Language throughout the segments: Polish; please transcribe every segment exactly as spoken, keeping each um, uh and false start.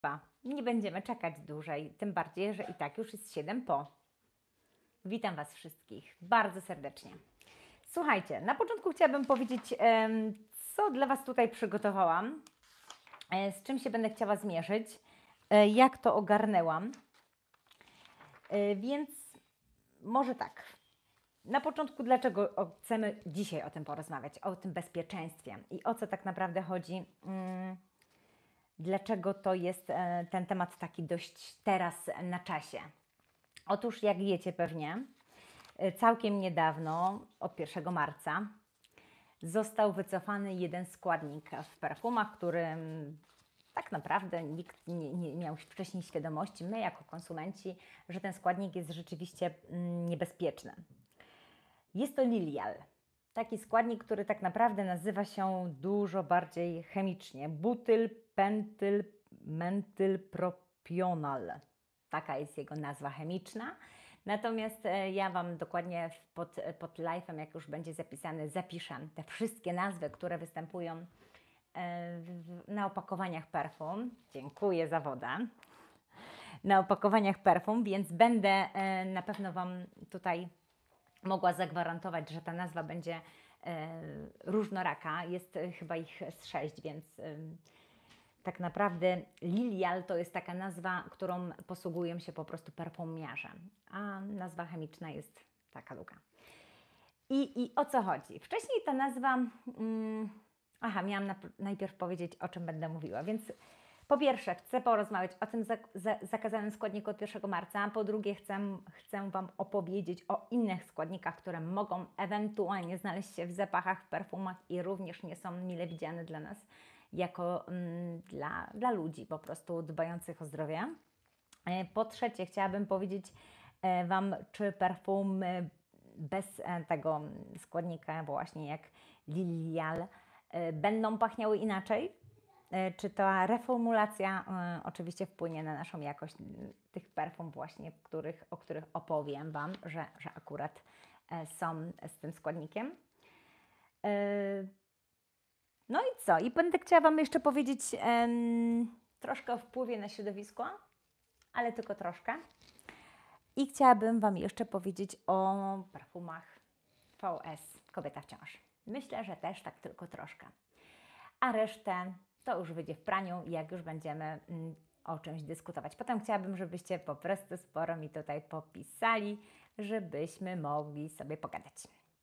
Pa. Nie będziemy czekać dłużej, tym bardziej, że i tak już jest siedem po. Witam Was wszystkich bardzo serdecznie. Słuchajcie, na początku chciałabym powiedzieć, em, co dla Was tutaj przygotowałam, e, z czym się będę chciała zmierzyć, e, jak to ogarnęłam. E, Więc może tak. Na początku, dlaczego o- chcemy dzisiaj o tym porozmawiać, o tym bezpieczeństwie i o co tak naprawdę chodzi. mm, Dlaczego to jest e, ten temat taki dość teraz na czasie? Otóż, jak wiecie pewnie, e, całkiem niedawno, od pierwszego marca, został wycofany jeden składnik w perfumach, którym tak naprawdę nikt nie, nie miał wcześniej świadomości, my jako konsumenci, że ten składnik jest rzeczywiście mm, niebezpieczny. Jest to Lilial. Taki składnik, który tak naprawdę nazywa się dużo bardziej chemicznie. Butyl, pentyl, mentylpropional. Taka jest jego nazwa chemiczna. Natomiast e, ja Wam dokładnie w- pod, pod live'em, jak już będzie zapisany, zapiszę te wszystkie nazwy, które występują e, w- w- na opakowaniach perfum. Dziękuję za wodę. Na opakowaniach perfum, więc będę e, na pewno Wam tutaj mogła zagwarantować, że ta nazwa będzie e, różnoraka. Jest e, chyba ich z sześć, więc e, tak naprawdę Lilial to jest taka nazwa, którą posługują się po prostu perfumiarze, a nazwa chemiczna jest taka długa. I, i o co chodzi? Wcześniej ta nazwa... Mm, aha, miałam na, najpierw powiedzieć, o czym będę mówiła, więc po pierwsze chcę porozmawiać o tym zak za zakazanym składniku od pierwszego marca, po drugie chcę, chcę Wam opowiedzieć o innych składnikach, które mogą ewentualnie znaleźć się w zapachach, w perfumach i również nie są mile widziane dla nas, jako mm, dla, dla ludzi po prostu dbających o zdrowie. E, Po trzecie, chciałabym powiedzieć e, Wam, czy perfumy bez e, tego składnika, właśnie jak Lilial, e, będą pachniały inaczej? E, Czy ta reformulacja e, oczywiście wpłynie na naszą jakość m, tych perfum właśnie, których, o których opowiem Wam, że, że akurat e, są z tym składnikiem. E, No i co? I będę chciała Wam jeszcze powiedzieć em, troszkę o wpływie na środowisko, ale tylko troszkę. I chciałabym Wam jeszcze powiedzieć o perfumach V S, kobieta w ciąży. Myślę, że też tak tylko troszkę. A resztę to już wyjdzie w praniu, jak już będziemy mm, o czymś dyskutować. Potem chciałabym, żebyście po prostu sporo mi tutaj popisali, żebyśmy mogli sobie pogadać.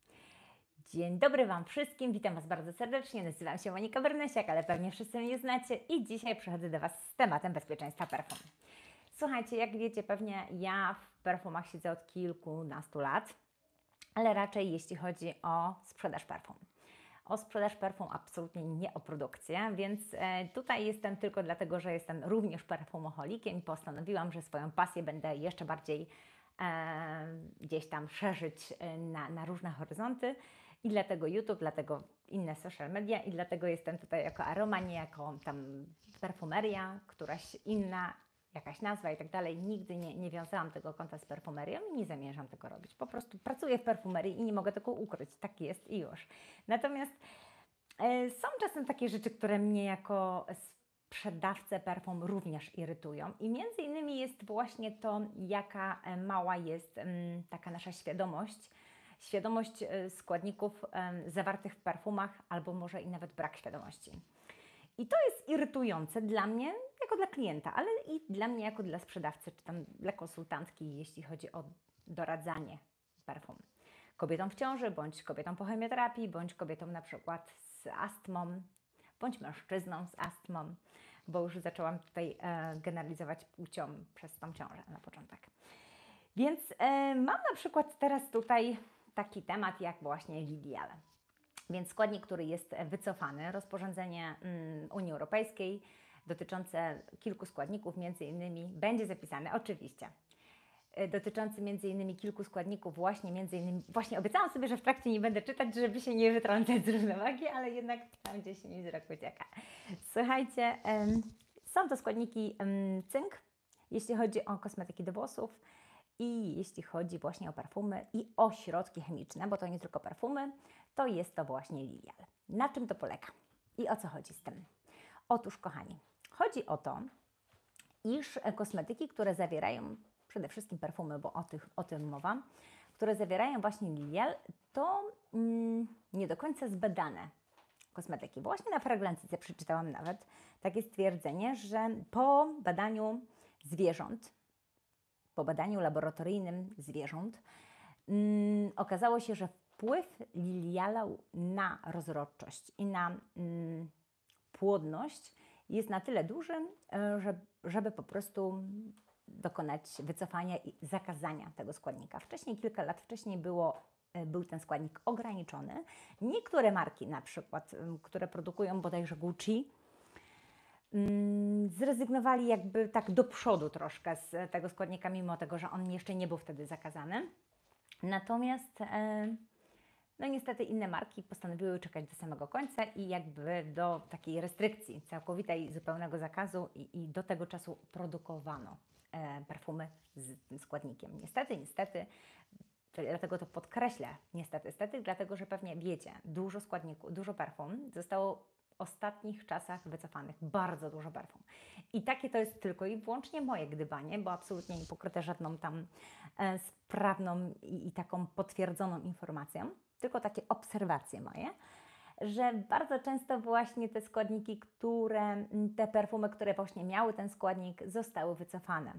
Dzień dobry Wam wszystkim, witam Was bardzo serdecznie, nazywam się Monika Bernesiak, ale pewnie wszyscy mnie znacie i dzisiaj przychodzę do Was z tematem bezpieczeństwa perfum. Słuchajcie, jak wiecie pewnie, ja w perfumach siedzę od kilkunastu lat, ale raczej jeśli chodzi o sprzedaż perfum. O sprzedaż perfum, absolutnie nie o produkcję, więc e, tutaj jestem tylko dlatego, że jestem również perfumoholikiem i postanowiłam, że swoją pasję będę jeszcze bardziej e, gdzieś tam szerzyć e, na, na różne horyzonty i dlatego YouTube, dlatego inne social media i dlatego jestem tutaj jako aroma, nie jako tam perfumeria, któraś inna jakaś nazwa i tak dalej. Nigdy nie, nie wiązałam tego konta z perfumerią i nie zamierzam tego robić. Po prostu pracuję w perfumerii i nie mogę tego ukryć. Tak jest i już. Natomiast e, są czasem takie rzeczy, które mnie jako sprzedawcę perfum również irytują. I między innymi jest właśnie to, jaka e, mała jest m, taka nasza świadomość, świadomość e, składników e, zawartych w perfumach, albo może i nawet brak świadomości. I to jest irytujące dla mnie, jako dla klienta, ale i dla mnie, jako dla sprzedawcy, czy tam dla konsultantki, jeśli chodzi o doradzanie perfum. Kobietom w ciąży, bądź kobietom po chemioterapii, bądź kobietom na przykład z astmą, bądź mężczyznom z astmą, bo już zaczęłam tutaj e, generalizować płcią przez tą ciążę na początek. Więc e, mam na przykład teraz tutaj taki temat jak właśnie Lilial. Więc składnik, który jest wycofany, rozporządzenie mm, Unii Europejskiej dotyczące kilku składników, między innymi będzie zapisane, oczywiście, y, dotyczący między innymi kilku składników, właśnie między innymi, właśnie obiecałam sobie, że w trakcie nie będę czytać, żeby się nie wytrącać z równowagi, ale jednak tam gdzieś mi wzrok ucieka. Słuchajcie, em, są to składniki em, cynk, jeśli chodzi o kosmetyki do włosów, i jeśli chodzi właśnie o perfumy i o środki chemiczne, bo to nie tylko perfumy, to jest to właśnie Lilial. Na czym to polega i o co chodzi z tym? Otóż, kochani, chodzi o to, iż kosmetyki, które zawierają przede wszystkim perfumy, bo o, tych, o tym mowa, które zawierają właśnie lilial, to mm, nie do końca zbadane kosmetyki. Właśnie na Fragrancyce przeczytałam nawet takie stwierdzenie, że po badaniu zwierząt, po badaniu laboratoryjnym zwierząt, mm, okazało się, że wpływ liliala na rozrodczość i na mm, płodność jest na tyle duży, żeby, żeby po prostu dokonać wycofania i zakazania tego składnika. Wcześniej, kilka lat wcześniej było, był ten składnik ograniczony. Niektóre marki na przykład, które produkują bodajże Gucci, zrezygnowali jakby tak do przodu troszkę z tego składnika, mimo tego, że on jeszcze nie był wtedy zakazany. Natomiast no niestety inne marki postanowiły czekać do samego końca i jakby do takiej restrykcji całkowitej, zupełnego zakazu i, i do tego czasu produkowano e, perfumy z tym składnikiem. Niestety, niestety, dlatego to podkreślę, niestety, niestety, dlatego że pewnie wiecie, dużo składników, dużo perfum zostało w ostatnich czasach wycofanych, bardzo dużo perfum. I takie to jest tylko i wyłącznie moje gdybanie, bo absolutnie nie pokryte żadną tam e, sprawną i, i taką potwierdzoną informacją, tylko takie obserwacje moje, że bardzo często właśnie te składniki, które, te perfumy, które właśnie miały ten składnik, zostały wycofane.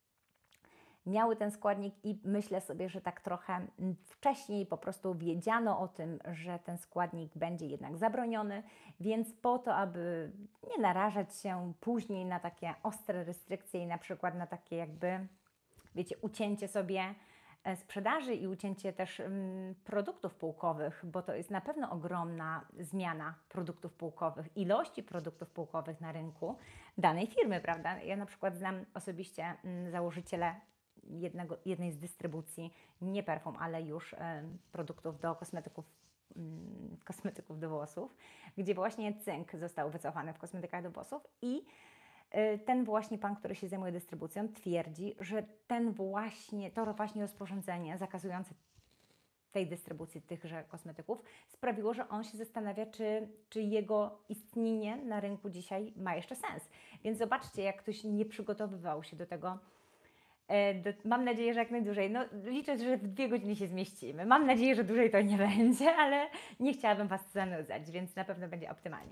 Miały ten składnik i myślę sobie, że tak trochę wcześniej po prostu wiedziano o tym, że ten składnik będzie jednak zabroniony, więc po to, aby nie narażać się później na takie ostre restrykcje i na przykład na takie jakby, wiecie, ucięcie sobie sprzedaży i ucięcie też um, produktów półkowych, bo to jest na pewno ogromna zmiana produktów półkowych, ilości produktów półkowych na rynku danej firmy, prawda? Ja na przykład znam osobiście um, założyciela jednego, jednej z dystrybucji, nie perfum, ale już um, produktów do kosmetyków, um, kosmetyków do włosów, gdzie właśnie cynk został wycofany w kosmetykach do włosów i ten właśnie pan, który się zajmuje dystrybucją, twierdzi, że ten właśnie, to właśnie rozporządzenie zakazujące tej dystrybucji tychże kosmetyków sprawiło, że on się zastanawia, czy, czy jego istnienie na rynku dzisiaj ma jeszcze sens. Więc zobaczcie, jak ktoś nie przygotowywał się do tego. Do, mam nadzieję, że jak najdłużej. No, liczę, że w dwie godziny się zmieścimy. Mam nadzieję, że dłużej to nie będzie, ale nie chciałabym Was zanudzać, więc na pewno będzie optymalnie.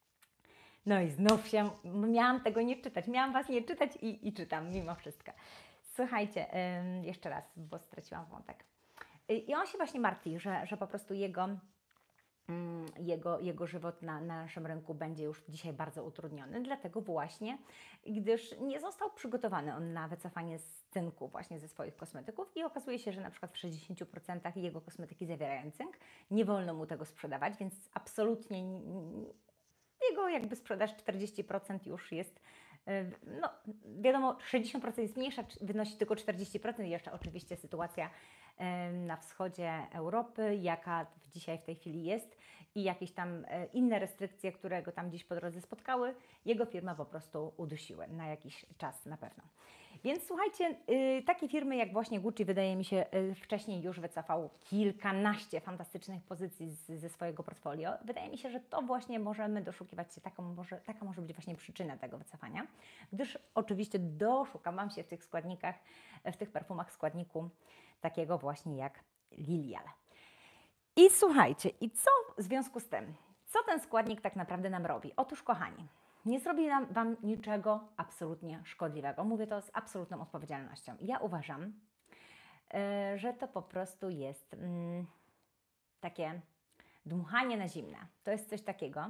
No i znów się, miałam tego nie czytać, miałam Was nie czytać i, i czytam mimo wszystko. Słuchajcie, ym, jeszcze raz, bo straciłam wątek. I on się właśnie martwi, że, że po prostu jego, ym, jego, jego żywot na, na naszym rynku będzie już dzisiaj bardzo utrudniony, dlatego właśnie, gdyż nie został przygotowany on na wycofanie z cynku właśnie ze swoich kosmetyków i okazuje się, że na przykład w sześćdziesięciu procentach jego kosmetyki zawierają cynk, nie wolno mu tego sprzedawać, więc absolutnie jego jakby sprzedaż czterdzieści procent już jest, no wiadomo, sześćdziesiąt procent jest mniejsza, wynosi tylko czterdzieści procent. Jeszcze oczywiście sytuacja na wschodzie Europy, jaka dzisiaj w tej chwili jest i jakieś tam inne restrykcje, które go tam gdzieś po drodze spotkały, jego firma po prostu udusiły na jakiś czas na pewno. Więc słuchajcie, takie firmy jak właśnie Gucci, wydaje mi się, wcześniej już wycofał kilkanaście fantastycznych pozycji z, ze swojego portfolio. Wydaje mi się, że to właśnie możemy doszukiwać się, taką może, taka może być właśnie przyczyna tego wycofania, gdyż oczywiście doszukałam się w tych składnikach, w tych perfumach składniku takiego właśnie jak lilial. I słuchajcie, i co w związku z tym? Co ten składnik tak naprawdę nam robi? Otóż, kochani, nie zrobi nam, Wam niczego absolutnie szkodliwego. Mówię to z absolutną odpowiedzialnością. Ja uważam, yy, że to po prostu jest yy, takie dmuchanie na zimne. To jest coś takiego,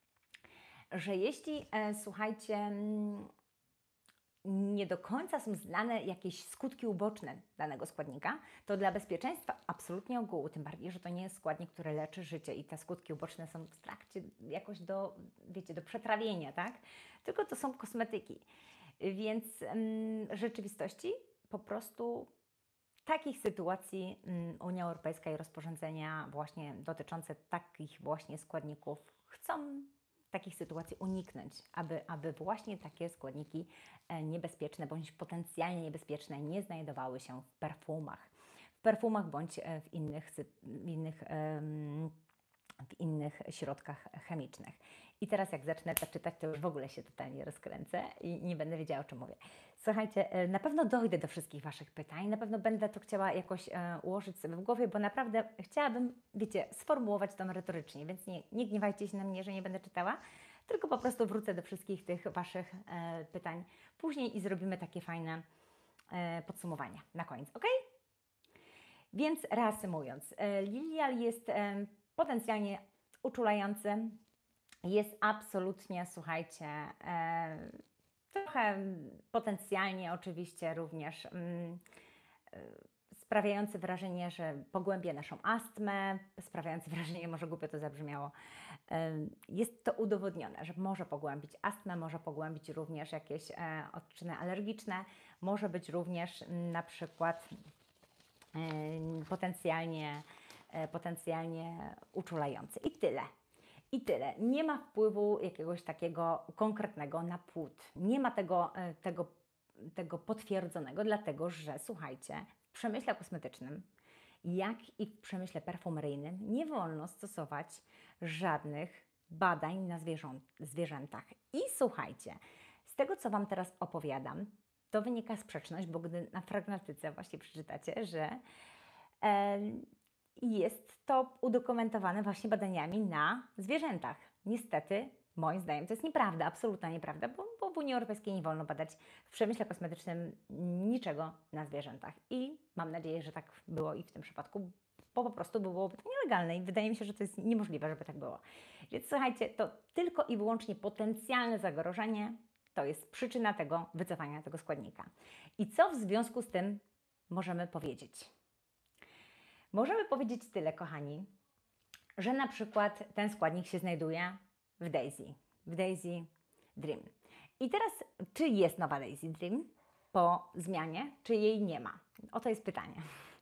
że jeśli, yy, słuchajcie, yy, nie do końca są znane jakieś skutki uboczne danego składnika, to dla bezpieczeństwa absolutnie ogółu, tym bardziej, że to nie jest składnik, który leczy życie i te skutki uboczne są w trakcie jakoś do, wiecie, do przetrawienia, tak? Tylko to są kosmetyki. Więc ym, w rzeczywistości po prostu takich sytuacji ym, Unia Europejska i rozporządzenia właśnie dotyczące takich właśnie składników chcą takich sytuacji uniknąć, aby, aby właśnie takie składniki niebezpieczne bądź potencjalnie niebezpieczne nie znajdowały się w perfumach. W perfumach bądź w innych, w innych, w innych środkach chemicznych. I teraz jak zacznę to czytać, to już w ogóle się totalnie rozkręcę i nie będę wiedziała, o czym mówię. Słuchajcie, e, na pewno dojdę do wszystkich Waszych pytań, na pewno będę to chciała jakoś e, ułożyć sobie w głowie, bo naprawdę chciałabym, wiecie, sformułować to merytorycznie, więc nie, nie gniewajcie się na mnie, że nie będę czytała, tylko po prostu wrócę do wszystkich tych Waszych e, pytań później i zrobimy takie fajne e, podsumowanie na koniec, ok? Więc reasumując, e, Lilial jest e, potencjalnie uczulający, jest absolutnie, słuchajcie, e, trochę potencjalnie oczywiście również mm, e, sprawiający wrażenie, że pogłębia naszą astmę, sprawiający wrażenie, może głupio to zabrzmiało, e, jest to udowodnione, że może pogłębić astmę, może pogłębić również jakieś e, odczyny alergiczne, może być również m, na przykład e, potencjalnie, e, potencjalnie uczulający. I tyle. I tyle. Nie ma wpływu jakiegoś takiego konkretnego na płód. Nie ma tego, e, tego, tego potwierdzonego, dlatego że, słuchajcie, w przemyśle kosmetycznym, jak i w przemyśle perfumeryjnym, nie wolno stosować żadnych badań na zwierzą, zwierzętach. I słuchajcie, z tego, co Wam teraz opowiadam, to wynika sprzeczność, bo gdy na pragmatyce właśnie przeczytacie, że e, jest to udokumentowane właśnie badaniami na zwierzętach. Niestety, moim zdaniem, to jest nieprawda, absolutna nieprawda, bo, bo w Unii Europejskiej nie wolno badać w przemyśle kosmetycznym niczego na zwierzętach. I mam nadzieję, że tak było i w tym przypadku, bo po prostu byłoby to nielegalne i wydaje mi się, że to jest niemożliwe, żeby tak było. Więc słuchajcie, to tylko i wyłącznie potencjalne zagrożenie to jest przyczyna tego wycofania tego składnika. I co w związku z tym możemy powiedzieć? Możemy powiedzieć tyle, kochani, że na przykład ten składnik się znajduje w Daisy, w Daisy Dream. I teraz, czy jest nowa Daisy Dream po zmianie, czy jej nie ma? Oto jest pytanie.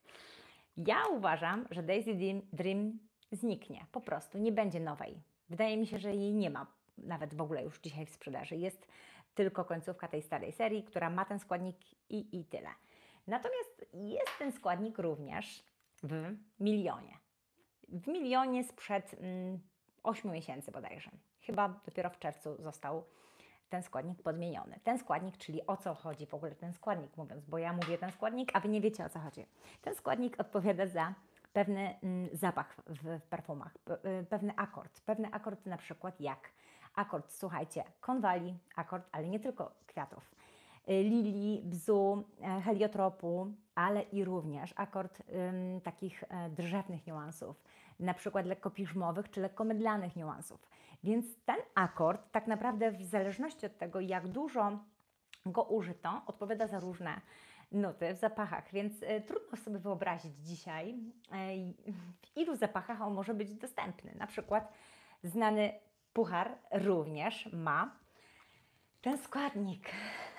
Ja uważam, że Daisy Dream zniknie, po prostu, nie będzie nowej. Wydaje mi się, że jej nie ma nawet w ogóle już dzisiaj w sprzedaży. Jest tylko końcówka tej starej serii, która ma ten składnik i, i tyle. Natomiast jest ten składnik również w milionie. W milionie sprzed mm, ośmiu miesięcy bodajże. Chyba dopiero w czerwcu został ten składnik podmieniony. Ten składnik, czyli o co chodzi w ogóle ten składnik, mówiąc, bo ja mówię ten składnik, a Wy nie wiecie, o co chodzi. Ten składnik odpowiada za pewny mm, zapach w, w perfumach, pe, pewny akord. Pewny akord na przykład jak akord, słuchajcie, konwali, akord, ale nie tylko kwiatów, lilii, bzu, heliotropu, ale i również akord ym, takich e, drzewnych niuansów, na przykład lekko piżmowych czy lekko mydlanych niuansów. Więc ten akord tak naprawdę w zależności od tego, jak dużo go użyto, odpowiada za różne nuty w zapachach, więc e, trudno sobie wyobrazić dzisiaj, e, w ilu zapachach on może być dostępny. Na przykład znany puchar również ma ten składnik.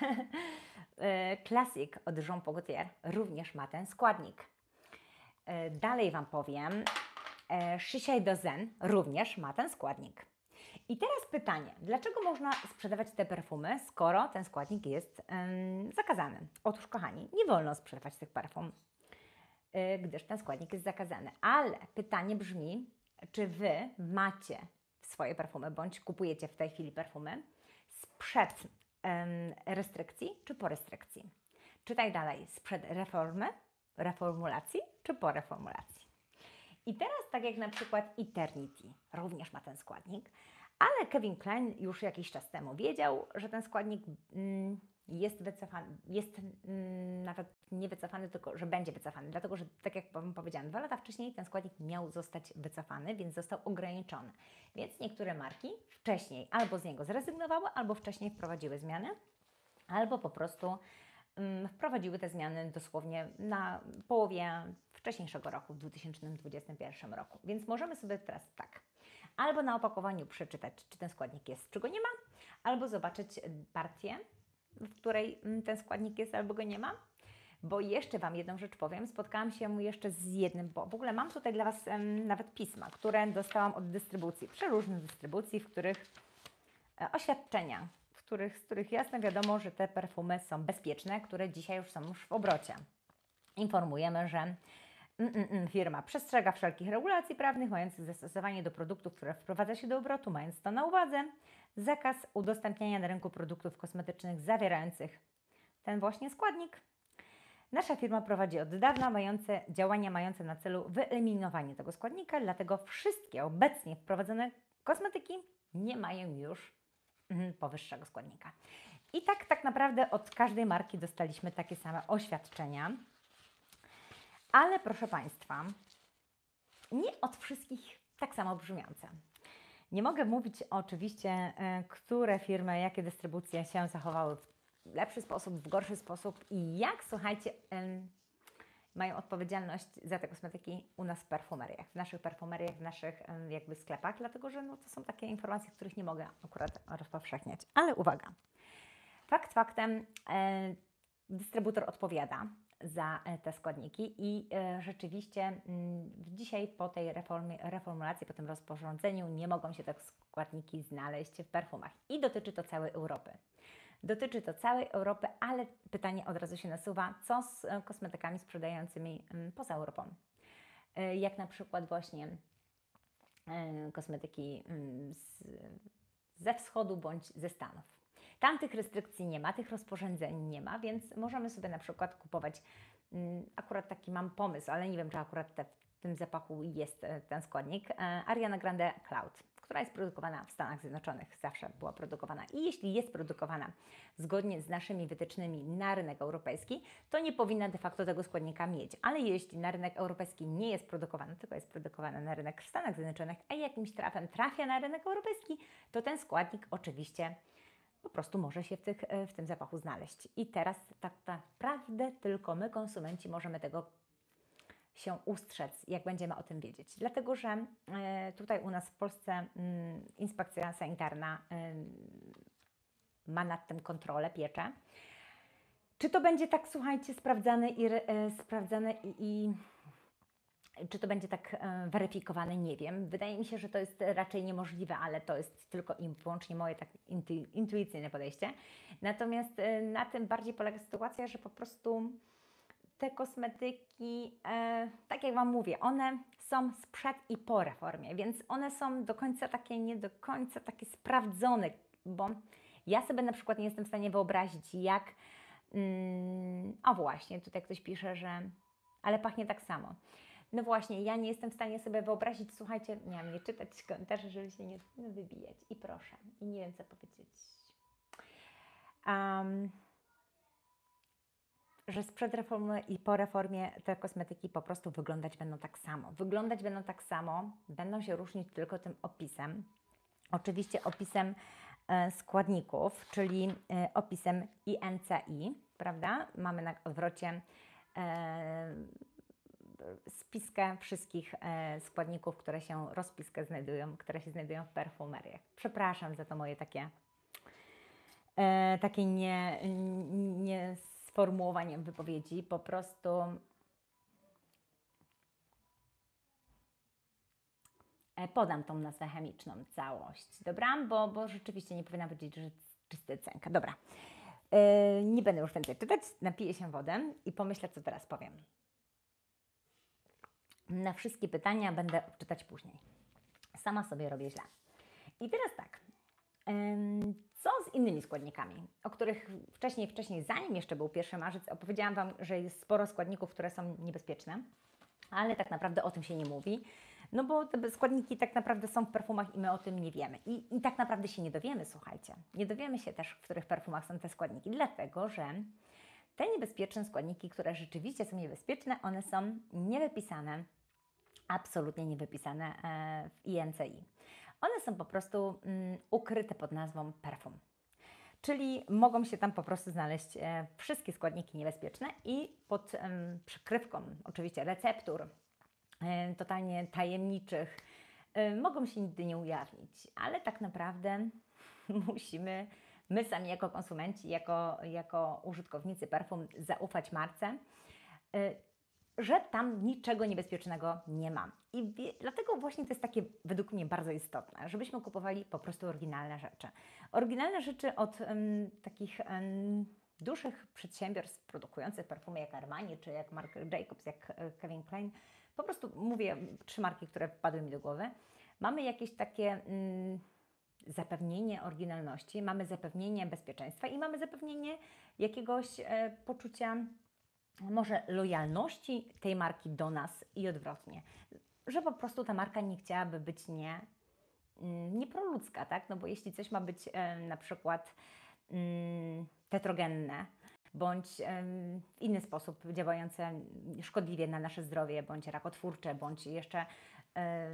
Classic od Jean Paul Gaultier również ma ten składnik. Dalej Wam powiem, Shiseido Zen również ma ten składnik. I teraz pytanie, dlaczego można sprzedawać te perfumy, skoro ten składnik jest ym, zakazany? Otóż, kochani, nie wolno sprzedawać tych perfum, yy, gdyż ten składnik jest zakazany. Ale pytanie brzmi, czy Wy macie swoje perfumy, bądź kupujecie w tej chwili perfumy sprzed ym, restrykcji, czy po restrykcji? Czytaj dalej, sprzed reformy, reformulacji, czy po reformulacji? I teraz, tak jak na przykład Eternity również ma ten składnik, ale Kevin Klein już jakiś czas temu wiedział, że ten składnik mm, jest wycofany, jest mm, nawet nie wycofany, tylko że będzie wycofany, dlatego że, tak jak Wam powiedziałam, dwa lata wcześniej ten składnik miał zostać wycofany, więc został ograniczony. Więc niektóre marki wcześniej albo z niego zrezygnowały, albo wcześniej wprowadziły zmiany, albo po prostu mm, wprowadziły te zmiany dosłownie na połowie wcześniejszego roku, w dwa tysiące dwudziestym pierwszym roku. Więc możemy sobie teraz tak, albo na opakowaniu przeczytać, czy ten składnik jest, czy go nie ma, albo zobaczyć partię, w której ten składnik jest, albo go nie ma. Bo jeszcze Wam jedną rzecz powiem, spotkałam się jeszcze z jednym, bo w ogóle mam tutaj dla Was um, nawet pisma, które dostałam od dystrybucji, przeróżnych dystrybucji, w których e, oświadczenia, w których, z których jasno wiadomo, że te perfumy są bezpieczne, które dzisiaj już są już w obrocie. Informujemy, że mm, mm, mm, firma przestrzega wszelkich regulacji prawnych mających zastosowanie do produktów, które wprowadza się do obrotu, mając to na uwadze. Zakaz udostępniania na rynku produktów kosmetycznych zawierających ten właśnie składnik. Nasza firma prowadzi od dawna mające, działania mające na celu wyeliminowanie tego składnika, dlatego wszystkie obecnie wprowadzone kosmetyki nie mają już mm, powyższego składnika. I tak tak naprawdę od każdej marki dostaliśmy takie same oświadczenia. Ale proszę Państwa, nie od wszystkich tak samo brzmiące. Nie mogę mówić oczywiście, e, które firmy, jakie dystrybucje się zachowały w lepszy sposób, w gorszy sposób i jak, słuchajcie, em, mają odpowiedzialność za te kosmetyki u nas w perfumeriach, w naszych perfumeriach, w naszych em, jakby sklepach, dlatego że no, to są takie informacje, których nie mogę akurat rozpowszechniać. Ale uwaga, fakt faktem, e, dystrybutor odpowiada za e, te składniki i e, rzeczywiście mm, dzisiaj po tej reformie, reformulacji, po tym rozporządzeniu nie mogą się te składniki znaleźć w perfumach i dotyczy to całej Europy. Dotyczy to całej Europy, ale pytanie od razu się nasuwa, co z e, kosmetykami sprzedającymi mm, poza Europą? E, jak na przykład właśnie e, kosmetyki mm, z, ze wschodu bądź ze Stanów. Tam tych restrykcji nie ma, tych rozporządzeń nie ma, więc możemy sobie na przykład kupować, mm, akurat taki mam pomysł, ale nie wiem, czy akurat te, w tym zapachu jest e, ten składnik, e, Ariana Grande Cloud, która jest produkowana w Stanach Zjednoczonych, zawsze była produkowana i jeśli jest produkowana zgodnie z naszymi wytycznymi na rynek europejski, to nie powinna de facto tego składnika mieć, ale jeśli na rynek europejski nie jest produkowana, tylko jest produkowana na rynek w Stanach Zjednoczonych, a jakimś trafem trafia na rynek europejski, to ten składnik oczywiście po prostu może się w, tych, w tym zapachu znaleźć. I teraz tak naprawdę tylko my, konsumenci, możemy tego się ustrzec, jak będziemy o tym wiedzieć. Dlatego, że e, tutaj u nas w Polsce m, inspekcja sanitarna e, ma nad tym kontrolę, pieczę. Czy to będzie tak, słuchajcie, sprawdzane i, e, sprawdzane i, i czy to będzie tak e, weryfikowane, nie wiem. Wydaje mi się, że to jest raczej niemożliwe, ale to jest tylko i wyłącznie moje tak intu, intuicyjne podejście. Natomiast e, na tym bardziej polega sytuacja, że po prostu te kosmetyki, e, tak jak Wam mówię, one są sprzed i po reformie, więc one są do końca takie, nie do końca takie sprawdzone, bo ja sobie na przykład nie jestem w stanie wyobrazić, jak... Mm, o właśnie, tutaj ktoś pisze, że... ale pachnie tak samo. No właśnie, ja nie jestem w stanie sobie wyobrazić, słuchajcie, miałam nie czytać komentarzy, żeby się nie no, wybijać. I proszę, i nie wiem, co powiedzieć. Um, że sprzed reformy i po reformie te kosmetyki po prostu wyglądać będą tak samo. Wyglądać będą tak samo, będą się różnić tylko tym opisem. Oczywiście opisem e, składników, czyli e, opisem I N C I, prawda? Mamy na odwrocie e, spiskę wszystkich e, składników, które się, rozpiskę znajdują, które się znajdują w perfumeriach. Przepraszam za to moje takie, e, takie nie, nie sformułowanie wypowiedzi, po prostu e, podam tą nazwę chemiczną, całość, dobra? Bo, bo rzeczywiście nie powinna powiedzieć, że czysty cynk. Dobra, e, nie będę już więcej czytać, napiję się wodę i pomyślę, co teraz powiem. Na wszystkie pytania będę czytać później. Sama sobie robię źle. I teraz tak, co z innymi składnikami, o których wcześniej, wcześniej, zanim jeszcze był pierwszy marzec, opowiedziałam Wam, że jest sporo składników, które są niebezpieczne, ale tak naprawdę o tym się nie mówi, no bo te składniki tak naprawdę są w perfumach i my o tym nie wiemy. I, i tak naprawdę się nie dowiemy, słuchajcie. Nie dowiemy się też, w których perfumach są te składniki, dlatego że te niebezpieczne składniki, które rzeczywiście są niebezpieczne, one są niewypisane, absolutnie niewypisane w I N C I. One są po prostu mm, ukryte pod nazwą perfum. Czyli mogą się tam po prostu znaleźć e, wszystkie składniki niebezpieczne i pod e, przykrywką oczywiście receptur e, totalnie tajemniczych e, mogą się nigdy nie ujawnić, ale tak naprawdę musimy my sami jako konsumenci, jako, jako użytkownicy perfum zaufać marce, e, że tam niczego niebezpiecznego nie ma. I wie, dlatego właśnie to jest takie według mnie bardzo istotne, żebyśmy kupowali po prostu oryginalne rzeczy. Oryginalne rzeczy od um, takich um, dużych przedsiębiorstw produkujących perfumy jak Armani, czy jak Marc Jacobs, jak e, Calvin Klein, po prostu mówię trzy marki, które wpadły mi do głowy, mamy jakieś takie mm, zapewnienie oryginalności, mamy zapewnienie bezpieczeństwa i mamy zapewnienie jakiegoś e, poczucia może lojalności tej marki do nas i odwrotnie. Że po prostu ta marka nie chciałaby być nie, mm, nieproludzka, tak? No bo jeśli coś ma być e, na przykład mm, tetrogenne, bądź em, w inny sposób działające szkodliwie na nasze zdrowie, bądź rakotwórcze, bądź jeszcze, e,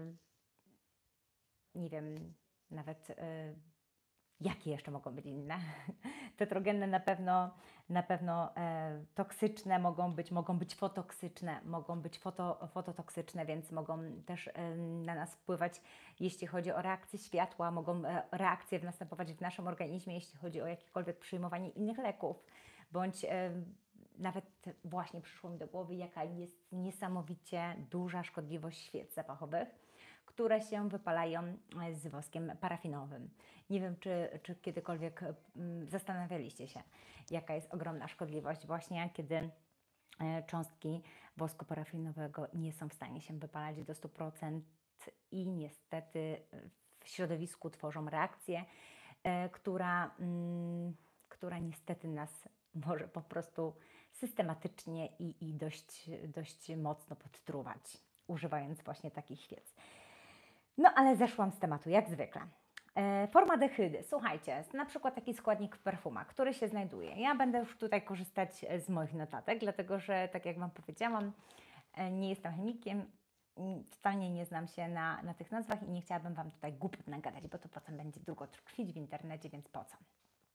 nie wiem, nawet e, jakie jeszcze mogą być inne? Tetrogenne na pewno, na pewno e, toksyczne mogą być, mogą być fotoksyczne, mogą być foto, fototoksyczne, więc mogą też e, na nas wpływać, jeśli chodzi o reakcję światła, mogą e, reakcje następować w naszym organizmie, jeśli chodzi o jakiekolwiek przyjmowanie innych leków, bądź e, nawet właśnie przyszło mi do głowy, jaka jest niesamowicie duża szkodliwość świec zapachowych, które się wypalają z woskiem parafinowym. Nie wiem, czy, czy kiedykolwiek mm, zastanawialiście się, jaka jest ogromna szkodliwość właśnie, kiedy e, cząstki wosku parafinowego nie są w stanie się wypalać do stu procent i niestety w środowisku tworzą reakcję, e, która, mm, która niestety nas może po prostu systematycznie i, i dość, dość mocno podtruwać, używając właśnie takich świec. No ale zeszłam z tematu, jak zwykle. E, formaldehydy. Słuchajcie, na przykład taki składnik w perfumach, który się znajduje. Ja będę już tutaj korzystać z moich notatek, dlatego że, tak jak Wam powiedziałam, e, nie jestem chemikiem, mm, totalnie nie znam się na, na tych nazwach i nie chciałabym Wam tutaj głupot nagadać, bo to potem będzie długo tkwić w internecie, więc po co?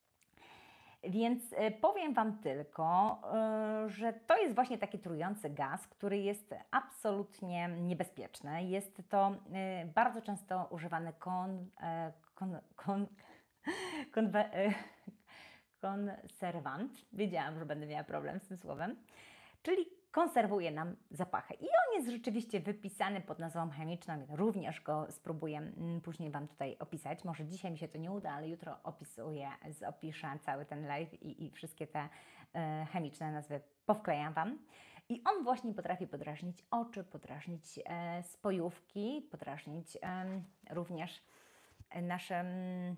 Więc e, powiem Wam tylko, e, że to jest właśnie taki trujący gaz, który jest absolutnie niebezpieczny. Jest to e, bardzo często używany kon, e, kon, kon, konwe, e, konserwant. Wiedziałam, że będę miała problem z tym słowem. Czyli konserwuje nam zapachy. I on jest rzeczywiście wypisany pod nazwą chemiczną. Również go spróbuję mm, później Wam tutaj opisać. Może dzisiaj mi się to nie uda, ale jutro opisuję, opiszę cały ten live i, i wszystkie te e, chemiczne nazwy powklejam Wam. I on właśnie potrafi podrażnić oczy, podrażnić e, spojówki, podrażnić e, również nasz, e,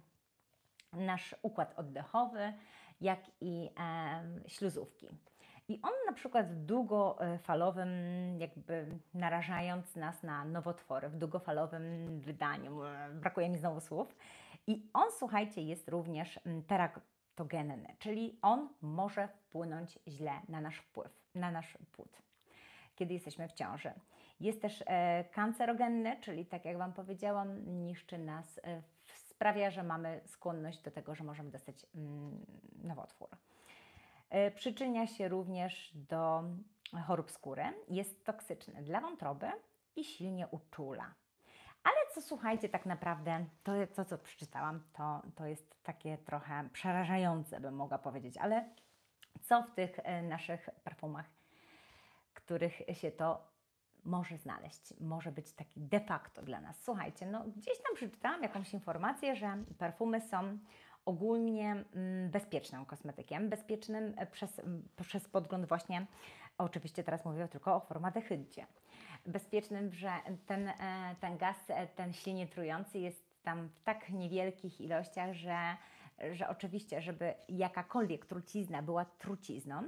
nasz układ oddechowy, jak i e, śluzówki. I on na przykład w długofalowym, jakby narażając nas na nowotwory, w długofalowym wydaniu, brakuje mi znowu słów, i on, słuchajcie, jest również teratogenny, czyli on może wpłynąć źle na nasz wpływ, na nasz płód, kiedy jesteśmy w ciąży. Jest też e, kancerogenny, czyli tak jak Wam powiedziałam, niszczy nas, e, sprawia, że mamy skłonność do tego, że możemy dostać mm, nowotwór. Przyczynia się również do chorób skóry, jest toksyczny dla wątroby i silnie uczula. Ale co słuchajcie, tak naprawdę to, to co przeczytałam, to, to jest takie trochę przerażające, bym mogła powiedzieć, ale co w tych naszych perfumach, których się to może znaleźć, może być taki de facto dla nas. Słuchajcie, no gdzieś tam przeczytałam jakąś informację, że perfumy są ogólnie mm, bezpiecznym kosmetykiem, bezpiecznym przez, przez podgląd właśnie, oczywiście teraz mówię tylko o formaldehydzie, bezpiecznym, że ten, e, ten gaz, e, ten silnie trujący jest tam w tak niewielkich ilościach, że, że oczywiście, żeby jakakolwiek trucizna była trucizną,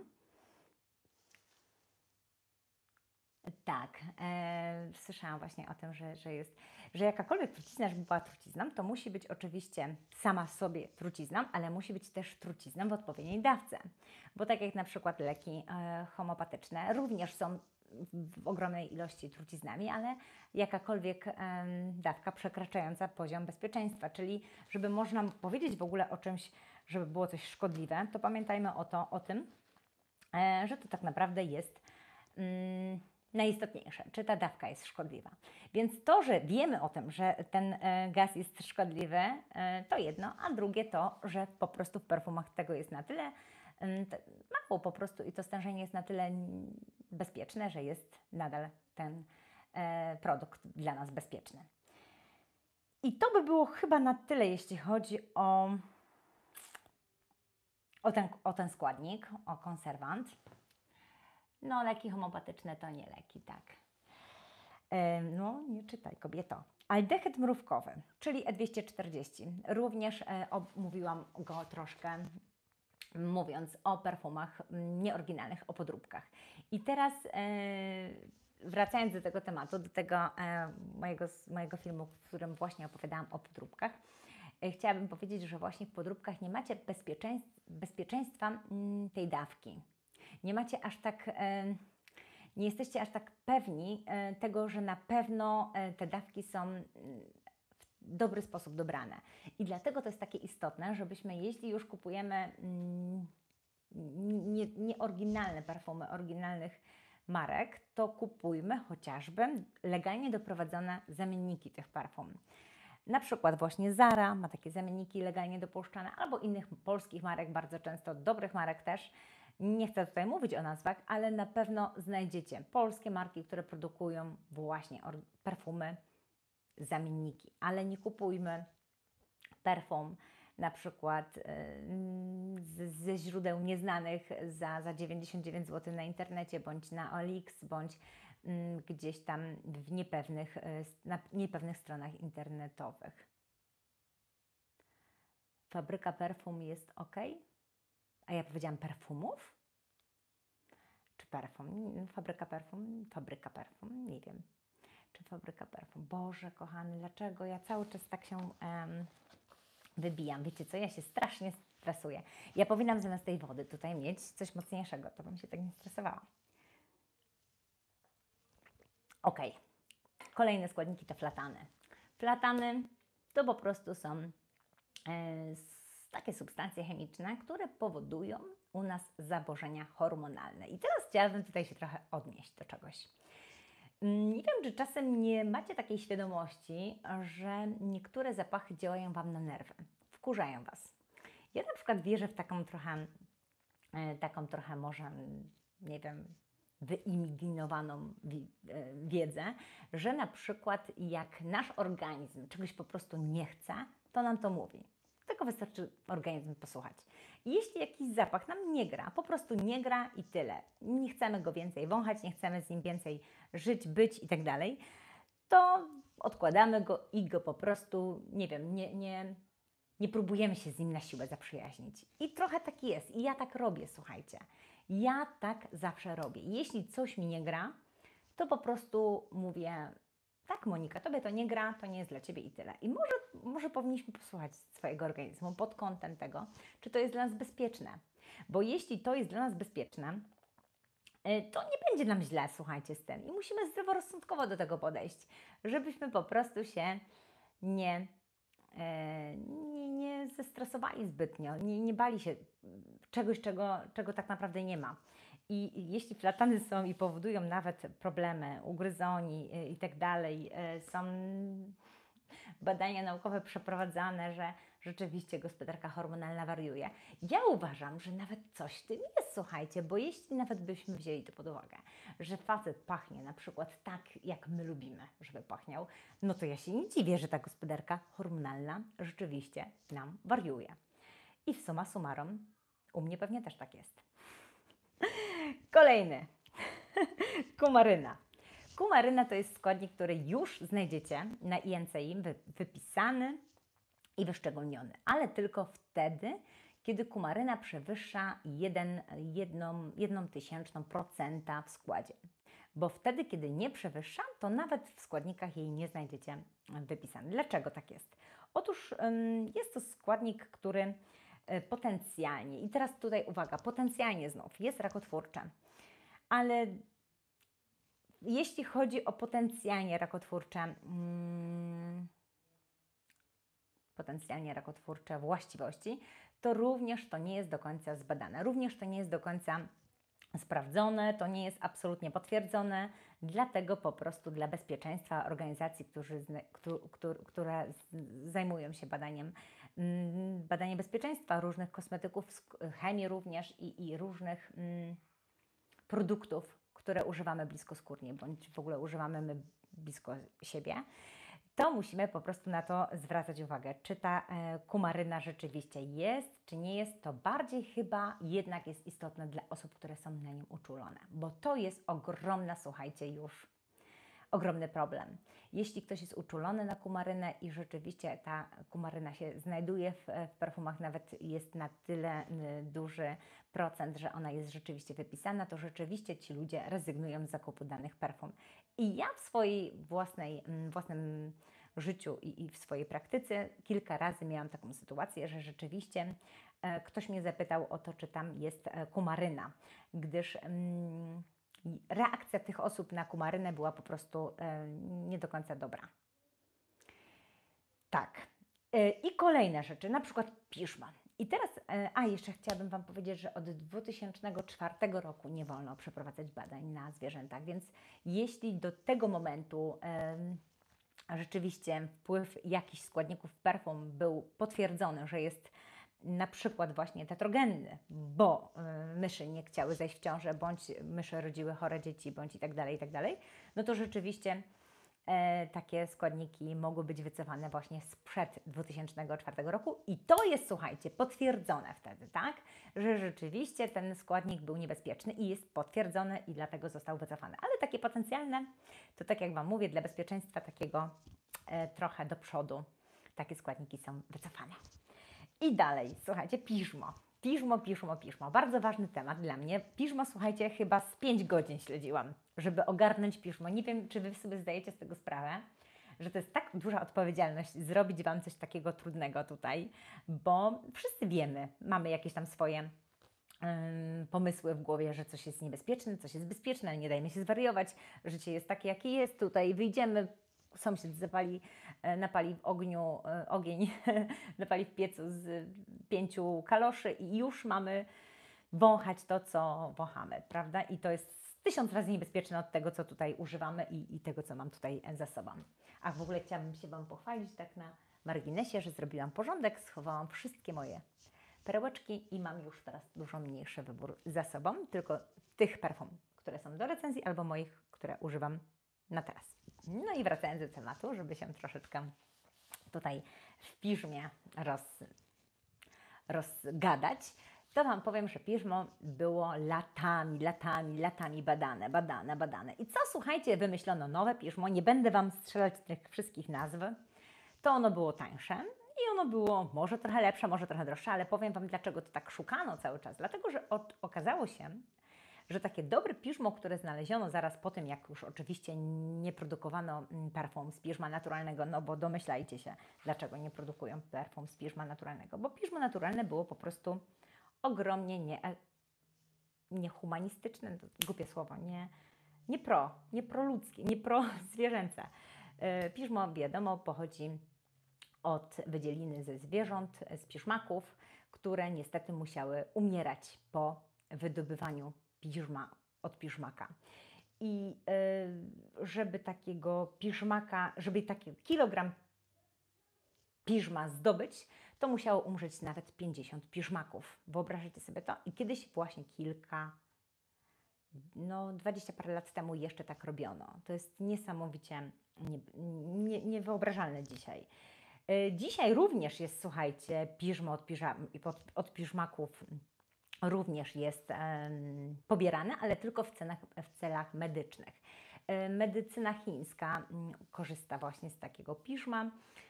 tak, e, słyszałam właśnie o tym, że, że jest, że jakakolwiek trucizna, żeby była trucizną, to musi być oczywiście sama w sobie trucizną, ale musi być też trucizną w odpowiedniej dawce. Bo tak jak na przykład leki e, homopatyczne również są w ogromnej ilości truciznami, ale jakakolwiek e, dawka przekraczająca poziom bezpieczeństwa, czyli żeby można powiedzieć w ogóle o czymś, żeby było coś szkodliwe, to pamiętajmy o, to, o tym, e, że to tak naprawdę jest mm, najistotniejsze, czy ta dawka jest szkodliwa. Więc to, że wiemy o tym, że ten e, gaz jest szkodliwy, e, to jedno, a drugie to, że po prostu w perfumach tego jest na tyle e, te, mało po prostu i to stężenie jest na tyle bezpieczne, że jest nadal ten e, produkt dla nas bezpieczny. I to by było chyba na tyle, jeśli chodzi o, o ten, o ten składnik, o konserwant. No, leki homopatyczne to nie leki, tak. E, no, nie czytaj, kobieto. Aldehyd mrówkowy, czyli E dwieście czterdzieści. Również e, omówiłam go troszkę, mówiąc o perfumach nieoryginalnych, o podróbkach. I teraz e, wracając do tego tematu, do tego e, mojego, mojego filmu, w którym właśnie opowiadałam o podróbkach, e, chciałabym powiedzieć, że właśnie w podróbkach nie macie bezpieczeństw, bezpieczeństwa m, tej dawki. Nie macie aż tak... E, nie jesteście aż tak pewni e, tego, że na pewno e, te dawki są mm, w dobry sposób dobrane. I dlatego to jest takie istotne, żebyśmy, jeśli już kupujemy mm, nie, nie oryginalne perfumy, oryginalnych marek, to kupujmy chociażby legalnie doprowadzone zamienniki tych perfum. Na przykład właśnie Zara ma takie zamienniki legalnie dopuszczane, albo innych polskich marek, bardzo często dobrych marek też. Nie chcę tutaj mówić o nazwach, ale na pewno znajdziecie polskie marki, które produkują właśnie perfumy, zamienniki. Ale nie kupujmy perfum na przykład yy, ze źródeł nieznanych za, za dziewięćdziesiąt dziewięć złotych na internecie, bądź na O L X, bądź yy, gdzieś tam w niepewnych, yy, na niepewnych stronach internetowych. Fabryka perfum jest ok? A ja powiedziałam perfumów? Czy perfum? Fabryka perfum? Fabryka perfum? Nie wiem. Czy fabryka perfum? Boże, kochany, dlaczego ja cały czas tak się um, wybijam? Wiecie co? Ja się strasznie stresuję. Ja powinnam zamiast tej wody tutaj mieć coś mocniejszego, to bym się tak nie stresowała. Ok. Kolejne składniki to flatany. Flatany to po prostu są e, takie substancje chemiczne, które powodują u nas zaburzenia hormonalne. I teraz chciałabym tutaj się trochę odnieść do czegoś. Nie wiem, czy czasem nie macie takiej świadomości, że niektóre zapachy działają Wam na nerwy, wkurzają Was. Ja na przykład wierzę w taką trochę, taką trochę może, nie wiem, wyimaginowaną wiedzę, że na przykład jak nasz organizm czegoś po prostu nie chce, to nam to mówi. Tylko wystarczy organizm posłuchać. Jeśli jakiś zapach nam nie gra, po prostu nie gra i tyle, nie chcemy go więcej wąchać, nie chcemy z nim więcej żyć, być i tak dalej, to odkładamy go i go po prostu, nie wiem, nie, nie, nie próbujemy się z nim na siłę zaprzyjaźnić. I trochę tak jest. I ja tak robię, słuchajcie. Ja tak zawsze robię. Jeśli coś mi nie gra, to po prostu mówię: tak, Monika, tobie to nie gra, to nie jest dla ciebie i tyle. I może, może powinniśmy posłuchać swojego organizmu pod kątem tego, czy to jest dla nas bezpieczne. Bo jeśli to jest dla nas bezpieczne, to nie będzie nam źle, słuchajcie, z tym. I musimy zdroworozsądkowo do tego podejść, żebyśmy po prostu się nie, nie, nie zestresowali zbytnio, nie, nie bali się czegoś, czego, czego tak naprawdę nie ma. I jeśli flatany są i powodują nawet problemy, ugryzoni i tak dalej, są badania naukowe przeprowadzane, że rzeczywiście gospodarka hormonalna wariuje. Ja uważam, że nawet coś w tym jest, słuchajcie, bo jeśli nawet byśmy wzięli to pod uwagę, że facet pachnie na przykład tak, jak my lubimy, żeby pachniał, no to ja się nie dziwię, że ta gospodarka hormonalna rzeczywiście nam wariuje. I w summa summarum, u mnie pewnie też tak jest. Kolejny. Kumaryna. Kumaryna to jest składnik, który już znajdziecie na I N C I wypisany i wyszczególniony, ale tylko wtedy, kiedy kumaryna przewyższa jedną tysięczną procenta w składzie. Bo wtedy, kiedy nie przewyższa, to nawet w składnikach jej nie znajdziecie wypisany. Dlaczego tak jest? Otóż jest to składnik, który potencjalnie, i teraz tutaj uwaga, potencjalnie znów jest rakotwórczy, ale jeśli chodzi o potencjalnie rakotwórcze, hmm, potencjalnie rakotwórcze właściwości, to również to nie jest do końca zbadane, również to nie jest do końca sprawdzone, to nie jest absolutnie potwierdzone, dlatego po prostu dla bezpieczeństwa organizacji, którzy, które zajmują się badaniem, badaniem bezpieczeństwa różnych kosmetyków, chemii również i, i różnych mm, produktów, które używamy bliskoskórnie, bądź w ogóle używamy my blisko siebie, to musimy po prostu na to zwracać uwagę, czy ta e, kumaryna rzeczywiście jest, czy nie jest. To bardziej chyba jednak jest istotne dla osób, które są na nią uczulone, bo to jest ogromna, słuchajcie, już ogromny problem. Jeśli ktoś jest uczulony na kumarynę i rzeczywiście ta kumaryna się znajduje w, w perfumach, nawet jest na tyle y, duży procent, że ona jest rzeczywiście wypisana, to rzeczywiście ci ludzie rezygnują z zakupu danych perfum. I ja w swojej własnej, mm, własnym życiu i, i w swojej praktyce kilka razy miałam taką sytuację, że rzeczywiście e, ktoś mnie zapytał o to, czy tam jest e, kumaryna, gdyż mm, reakcja tych osób na kumarynę była po prostu e, nie do końca dobra. Tak. E, I kolejne rzeczy, na przykład piżma. I teraz, e, a jeszcze chciałabym Wam powiedzieć, że od dwa tysiące czwartego roku nie wolno przeprowadzać badań na zwierzętach, więc jeśli do tego momentu e, rzeczywiście wpływ jakichś składników w perfum był potwierdzony, że jest na przykład właśnie tetrogenny, bo y, myszy nie chciały zajść w ciążę, bądź myszy rodziły chore dzieci, bądź i tak dalej, i tak dalej, no to rzeczywiście e, takie składniki mogły być wycofane właśnie sprzed dwa tysiące czwartego roku i to jest, słuchajcie, potwierdzone wtedy, tak, że rzeczywiście ten składnik był niebezpieczny i jest potwierdzony i dlatego został wycofany. Ale takie potencjalne, to tak jak Wam mówię, dla bezpieczeństwa takiego e, trochę do przodu, takie składniki są wycofane. I dalej, słuchajcie, piżmo. Piżmo, piżmo, piżmo. Bardzo ważny temat dla mnie. Piżmo, słuchajcie, chyba z pięć godzin śledziłam, żeby ogarnąć piżmo. Nie wiem, czy Wy sobie zdajecie z tego sprawę, że to jest tak duża odpowiedzialność zrobić Wam coś takiego trudnego tutaj, bo wszyscy wiemy, mamy jakieś tam swoje ym, pomysły w głowie, że coś jest niebezpieczne, coś jest bezpieczne, nie dajmy się zwariować, życie jest takie, jakie jest, tutaj wyjdziemy, sąsiad zapali, napali w ogniu, ogień, napali w piecu z pięciu kaloszy i już mamy wąchać to, co wąchamy, prawda? I to jest tysiąc razy niebezpieczne od tego, co tutaj używamy i, i tego, co mam tutaj za sobą. A w ogóle chciałabym się Wam pochwalić tak na marginesie, że zrobiłam porządek, schowałam wszystkie moje perełeczki i mam już teraz dużo mniejszy wybór za sobą, tylko tych perfum, które są do recenzji albo moich, które używam na teraz. No i wracając do tematu, żeby się troszeczkę tutaj w piżmie roz, rozgadać, to Wam powiem, że piżmo było latami, latami, latami badane, badane, badane. I co, słuchajcie, wymyślono nowe piżmo, nie będę Wam strzelać tych wszystkich nazw, to ono było tańsze i ono było może trochę lepsze, może trochę droższe, ale powiem Wam, dlaczego to tak szukano cały czas. Dlatego, że od, okazało się, że takie dobre piżmo, które znaleziono zaraz po tym, jak już oczywiście nie produkowano perfum z piżma naturalnego, no bo domyślajcie się, dlaczego nie produkują perfum z piżma naturalnego, bo piżmo naturalne było po prostu ogromnie nie, niehumanistyczne, to głupie słowo, nie, nie pro, nie proludzkie, nie prozwierzęce. Piżmo, wiadomo, pochodzi od wydzieliny ze zwierząt, z piżmaków, które niestety musiały umierać po wydobywaniu piżma od piżmaka. I y, żeby takiego piżmaka, żeby taki kilogram piżma zdobyć, to musiało umrzeć nawet pięćdziesiąt piżmaków. Wyobraźcie sobie to? I kiedyś właśnie kilka, no dwadzieścia parę lat temu jeszcze tak robiono. To jest niesamowicie nie, nie, niewyobrażalne dzisiaj. Y, dzisiaj również jest, słuchajcie, piżmo od, piża, od, od piżmaków również jest um, pobierane, ale tylko w, cenach, w celach medycznych. E, medycyna chińska um, korzysta właśnie z takiego piżma.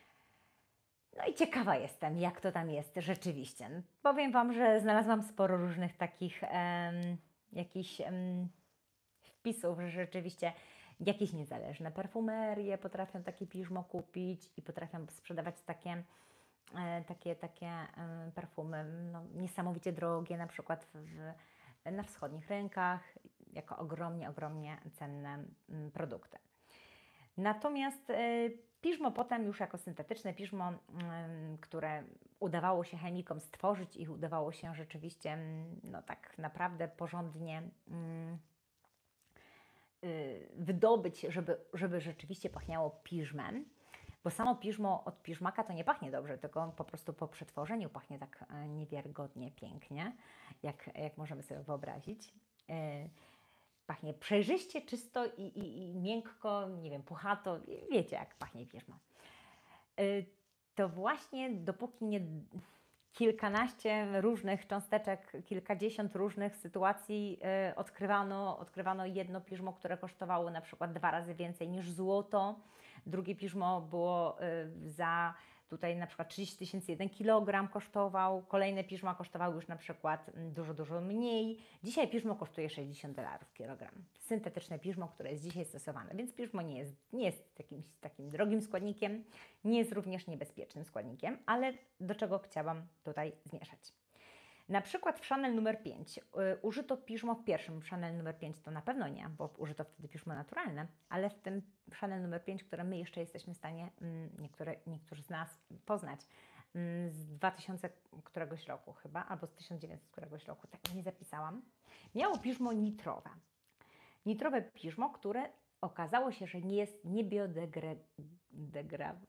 No i ciekawa jestem, jak to tam jest rzeczywiście. Powiem Wam, że znalazłam sporo różnych takich um, jakichś um, wpisów, że rzeczywiście jakieś niezależne perfumerie potrafią takie piżmo kupić i potrafią sprzedawać takie takie, takie perfumy no, niesamowicie drogie, na przykład w, na wschodnich rynkach, jako ogromnie, ogromnie cenne produkty. Natomiast piżmo potem już jako syntetyczne piżmo, które udawało się chemikom stworzyć i udawało się rzeczywiście no, tak naprawdę porządnie wydobyć, żeby, żeby rzeczywiście pachniało piżmem. Bo samo piżmo od piżmaka to nie pachnie dobrze, tylko po prostu po przetworzeniu pachnie tak niewiarygodnie pięknie, jak, jak możemy sobie wyobrazić. Yy, pachnie przejrzyście, czysto i, i, i miękko, nie wiem, puchato, wiecie jak pachnie piżmo. Y, To właśnie dopóki nie kilkanaście różnych cząsteczek, kilkadziesiąt różnych sytuacji y, odkrywano, odkrywano jedno piżmo, które kosztowało na przykład dwa razy więcej niż złoto, drugie piżmo było y, za tutaj na przykład trzydzieści tysięcy jeden kilogram kosztował, kolejne piżma kosztowały już na przykład mm, dużo, dużo mniej. Dzisiaj piżmo kosztuje sześćdziesiąt dolarów kilogram. Syntetyczne piżmo, które jest dzisiaj stosowane, więc piżmo nie jest, nie jest jakimś takim drogim składnikiem, nie jest również niebezpiecznym składnikiem, ale do czego chciałam tutaj zmieszać. Na przykład w Chanel numer pięć y, użyto piżmo w pierwszym Chanel numer pięć to na pewno nie, bo użyto wtedy piżmo naturalne, ale w tym Chanel numer pięć, które my jeszcze jesteśmy w stanie, mm, niektóre, niektórzy z nas poznać, mm, z dwa tysiące któregoś roku chyba, albo z tysiąc dziewięćset któregoś roku, tak nie zapisałam, miało piżmo nitrowe. Nitrowe piżmo, które okazało się, że nie jest niebiodegra...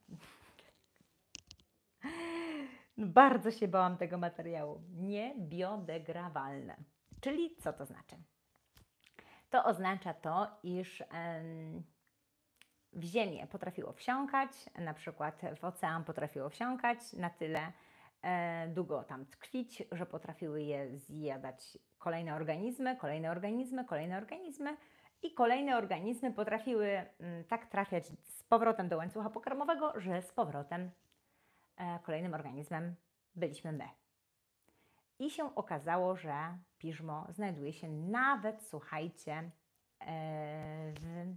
Bardzo się bałam tego materiału. Niebiodegrawalne. Czyli co to znaczy? To oznacza to, iż em, w ziemię potrafiło wsiąkać, na przykład w ocean potrafiło wsiąkać na tyle e, długo tam tkwić, że potrafiły je zjadać kolejne organizmy, kolejne organizmy, kolejne organizmy i kolejne organizmy potrafiły m, tak trafiać z powrotem do łańcucha pokarmowego, że z powrotem e, kolejnym organizmem byliśmy my. I się okazało, że piżmo znajduje się nawet, słuchajcie, e, w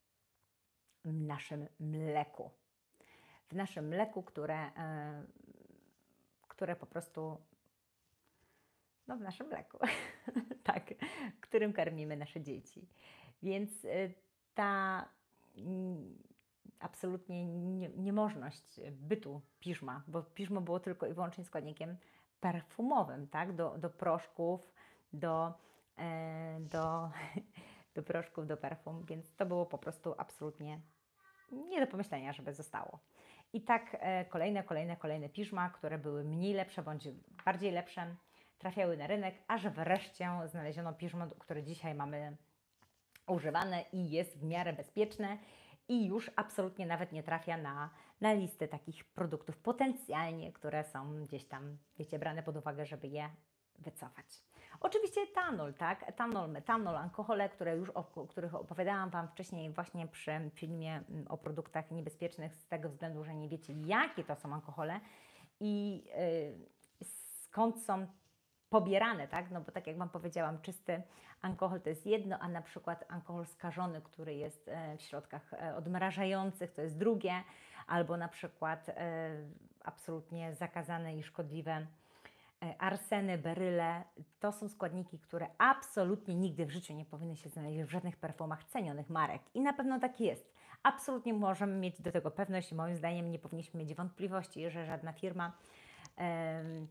naszym mleku. W naszym mleku, które, e, które po prostu, no w naszym mleku, tak, którym karmimy nasze dzieci. Więc e, ta mm, absolutnie nie, niemożność bytu piżma, bo piżmo było tylko i wyłącznie składnikiem perfumowym, tak, do, do proszków, do, e, do, do proszków, do perfum, więc to było po prostu absolutnie nie do pomyślenia, żeby zostało. I tak e, kolejne, kolejne, kolejne piżma, które były mniej lepsze bądź bardziej lepsze, trafiały na rynek, aż wreszcie znaleziono piżmo, które dzisiaj mamy używane i jest w miarę bezpieczne i już absolutnie nawet nie trafia na, na listę takich produktów potencjalnie, które są gdzieś tam, wiecie, brane pod uwagę, żeby je wycofać. Oczywiście etanol, tak? Etanol, metanol, alkohole, które już o, o których opowiadałam Wam wcześniej właśnie przy filmie o produktach niebezpiecznych z tego względu, że nie wiecie, jakie to są alkohole i yy, skąd są pobierane, tak? No bo tak jak Wam powiedziałam, czysty alkohol to jest jedno, a na przykład alkohol skażony, który jest w środkach odmrażających, to jest drugie, albo na przykład absolutnie zakazane i szkodliwe arseny, beryle, to są składniki, które absolutnie nigdy w życiu nie powinny się znaleźć w żadnych perfumach cenionych marek. I na pewno tak jest. Absolutnie możemy mieć do tego pewność i moim zdaniem nie powinniśmy mieć wątpliwości, że żadna firma em,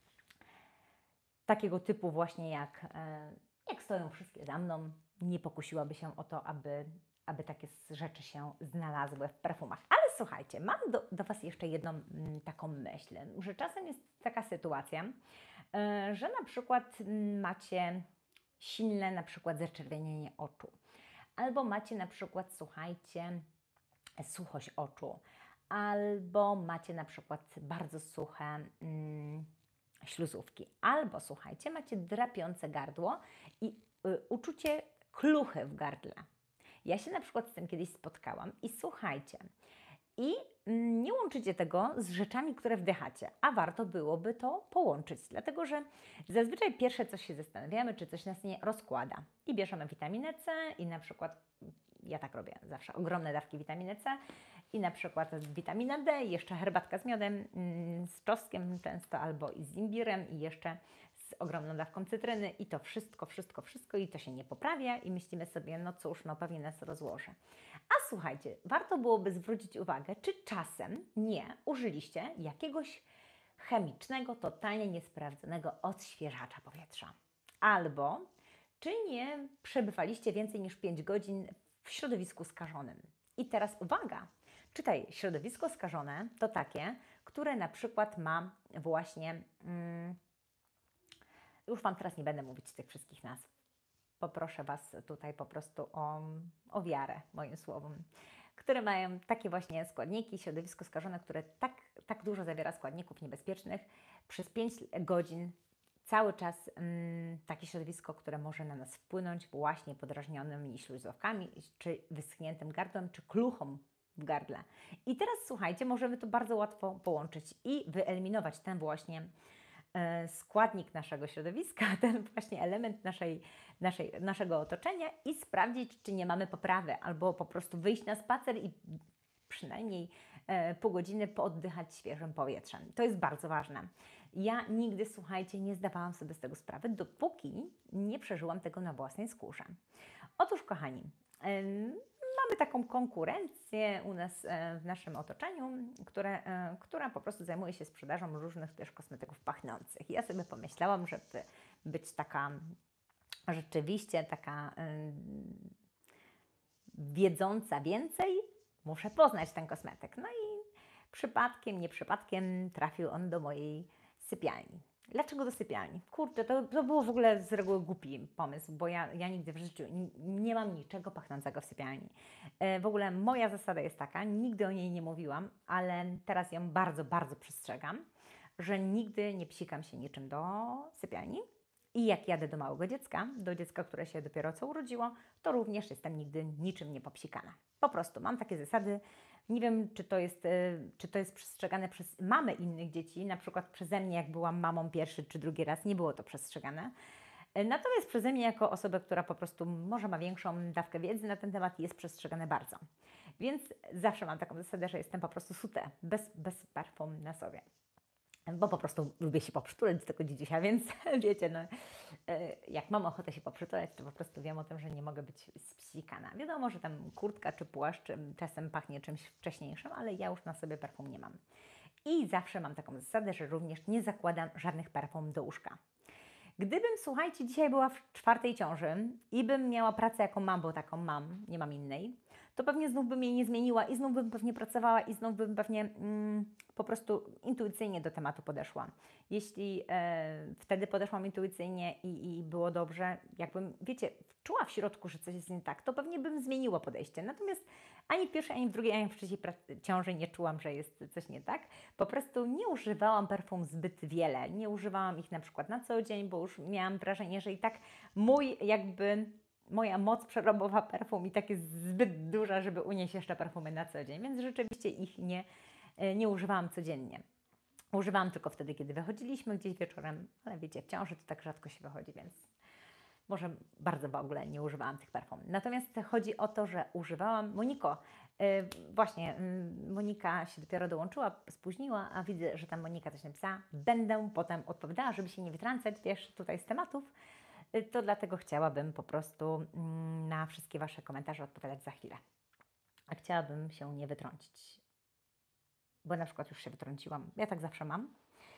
takiego typu właśnie jak, e, jak stoją wszystkie za mną, nie pokusiłaby się o to, aby, aby takie rzeczy się znalazły w perfumach. Ale słuchajcie, mam do, do Was jeszcze jedną m, taką myśl, że czasem jest taka sytuacja, e, że na przykład m, macie silne na przykład zaczerwienienie oczu, albo macie na przykład, słuchajcie, suchość oczu, albo macie na przykład bardzo suche mm, śluzówki, albo słuchajcie, macie drapiące gardło i y, uczucie kluchy w gardle. Ja się na przykład z tym kiedyś spotkałam i słuchajcie, i mm, nie łączycie tego z rzeczami, które wdychacie, a warto byłoby to połączyć, dlatego że zazwyczaj pierwsze co się zastanawiamy, czy coś nas nie rozkłada i bierzemy witaminę C i na przykład, ja tak robię zawsze, ogromne dawki witaminy C i na przykład witamina D, jeszcze herbatka z miodem, mm, z czosnkiem często albo i z imbirem i jeszcze z ogromną dawką cytryny i to wszystko, wszystko, wszystko i to się nie poprawia i myślimy sobie, no cóż, no pewnie nas rozłoży. A słuchajcie, warto byłoby zwrócić uwagę, czy czasem nie użyliście jakiegoś chemicznego, totalnie niesprawdzonego odświeżacza powietrza. Albo czy nie przebywaliście więcej niż pięć godzin w środowisku skażonym. I teraz uwaga, czytaj, środowisko skażone to takie, które na przykład ma właśnie, mm, już Wam teraz nie będę mówić tych wszystkich nazw, poproszę Was tutaj po prostu o, o wiarę moim słowom, które mają takie właśnie składniki, środowisko skażone, które tak, tak dużo zawiera składników niebezpiecznych. Przez pięć godzin cały czas mm, takie środowisko, które może na nas wpłynąć właśnie podrażnionymi śluzówkami, czy wyschniętym gardłem, czy kluchą w gardle. I teraz słuchajcie, możemy to bardzo łatwo połączyć i wyeliminować ten właśnie e, składnik naszego środowiska, ten właśnie element naszej, naszej, naszego otoczenia i sprawdzić, czy nie mamy poprawy, albo po prostu wyjść na spacer i przynajmniej e, pół godziny pooddychać świeżym powietrzem. To jest bardzo ważne. Ja nigdy, słuchajcie, nie zdawałam sobie z tego sprawy, dopóki nie przeżyłam tego na własnej skórze. Otóż, kochani, em, mamy taką konkurencję u nas e, w naszym otoczeniu, które, e, która po prostu zajmuje się sprzedażą różnych też kosmetyków pachnących. Ja sobie pomyślałam, żeby być taka rzeczywiście taka em, wiedząca więcej, muszę poznać ten kosmetyk. No i przypadkiem, nie przypadkiem trafił on do mojej sypialni. Dlaczego do sypialni? Kurczę, to, to było w ogóle z reguły głupi pomysł, bo ja, ja nigdy w życiu n- nie mam niczego pachnącego w sypialni. E, w ogóle moja zasada jest taka, nigdy o niej nie mówiłam, ale teraz ją bardzo, bardzo przestrzegam, że nigdy nie psikam się niczym do sypialni. I jak jadę do małego dziecka, do dziecka, które się dopiero co urodziło, to również jestem nigdy niczym nie popsikana. Po prostu mam takie zasady. Nie wiem, czy to jest, y, czy to jest przestrzegane przez mamy innych dzieci, na przykład przeze mnie, jak byłam mamą pierwszy czy drugi raz, nie było to przestrzegane. Y, Natomiast przeze mnie, jako osobę, która po prostu może ma większą dawkę wiedzy na ten temat, jest przestrzegane bardzo. Więc zawsze mam taką zasadę, że jestem po prostu sute, bez, bez perfum na sobie. Bo po prostu lubię się poprzytulać do tego dzidzisia, więc wiecie, no, e, jak mam ochotę się poprzytulać, to po prostu wiem o tym, że nie mogę być spsikana. Wiadomo, że tam kurtka czy płaszcz czasem pachnie czymś wcześniejszym, ale ja już na sobie perfum nie mam. I zawsze mam taką zasadę, że również nie zakładam żadnych perfum do łóżka. Gdybym, słuchajcie, dzisiaj była w czwartej ciąży i bym miała pracę, jaką mam, bo taką mam, nie mam innej, to pewnie znów bym jej nie zmieniła i znów bym pewnie pracowała i znów bym pewnie mm, po prostu intuicyjnie do tematu podeszła. Jeśli e, wtedy podeszłam intuicyjnie i, i było dobrze, jakbym, wiecie, czuła w środku, że coś jest nie tak, to pewnie bym zmieniła podejście. Natomiast ani w pierwszej, ani w drugiej, ani w trzeciej ciąży nie czułam, że jest coś nie tak. Po prostu nie używałam perfum zbyt wiele. Nie używałam ich na przykład na co dzień, bo już miałam wrażenie, że i tak mój jakby moja moc przerobowa perfum i tak jest zbyt duża, żeby unieść jeszcze perfumy na co dzień, więc rzeczywiście ich nie, nie używałam codziennie. Używałam tylko wtedy, kiedy wychodziliśmy gdzieś wieczorem, ale wiecie, w ciąży to tak rzadko się wychodzi, więc może bardzo w ogóle nie używałam tych perfum. Natomiast chodzi o to, że używałam, Moniko, yy, właśnie, yy, Monika się dopiero dołączyła, spóźniła, a widzę, że tam Monika coś napisała. Będę potem odpowiadała, żeby się nie wytrącać, wiesz, tutaj z tematów. Yy, to dlatego chciałabym po prostu yy, na wszystkie Wasze komentarze odpowiadać za chwilę. A chciałabym się nie wytrącić, bo na przykład już się wytrąciłam. Ja tak zawsze mam.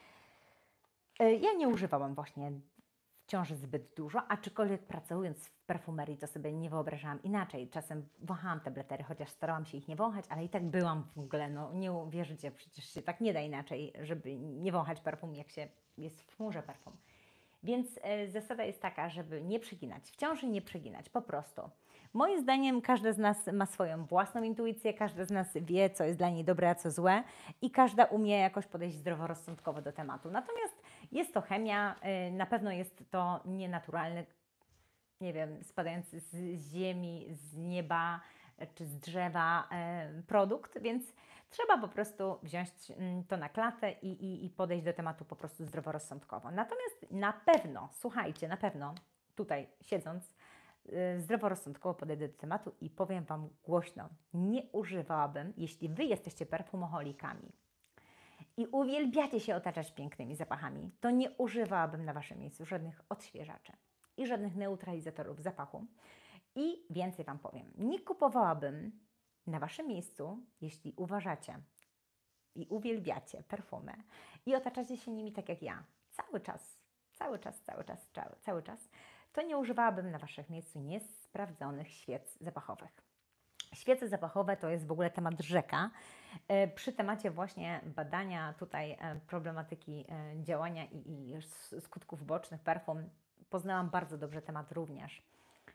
Yy, ja nie używałam właśnie w ciąży zbyt dużo, aczkolwiek pracując w perfumerii, to sobie nie wyobrażałam inaczej. Czasem wąchałam tabletery, chociaż starałam się ich nie wąchać, ale i tak byłam w ogóle, no nie uwierzycie, przecież się tak nie da inaczej, żeby nie wąchać perfum, jak się jest w chmurze perfum. Więc e, zasada jest taka, żeby nie przeginać, w ciąży nie przeginać, po prostu. Moim zdaniem każda z nas ma swoją własną intuicję, każda z nas wie, co jest dla niej dobre, a co złe i każda umie jakoś podejść zdroworozsądkowo do tematu. Natomiast jest to chemia, y, na pewno jest to nienaturalny, nie wiem, spadający z ziemi, z nieba y, czy z drzewa y, produkt, więc trzeba po prostu wziąć mm, to na klatę i, i, i podejść do tematu po prostu zdroworozsądkowo. Natomiast na pewno, słuchajcie, na pewno tutaj siedząc, y, zdroworozsądkowo podejdę do tematu i powiem Wam głośno, nie używałabym, jeśli Wy jesteście perfumoholikami i uwielbiacie się otaczać pięknymi zapachami, to nie używałabym na Waszym miejscu żadnych odświeżaczy i żadnych neutralizatorów zapachu. I więcej Wam powiem, nie kupowałabym na Waszym miejscu, jeśli uważacie i uwielbiacie perfumy i otaczacie się nimi tak jak ja, cały czas, cały czas, cały czas, cały, cały czas, to nie używałabym na Waszym miejscu niesprawdzonych świec zapachowych. Świece zapachowe to jest w ogóle temat rzeka. E, Przy temacie właśnie badania tutaj e, problematyki e, działania i, i s- skutków bocznych perfum poznałam bardzo dobrze temat również.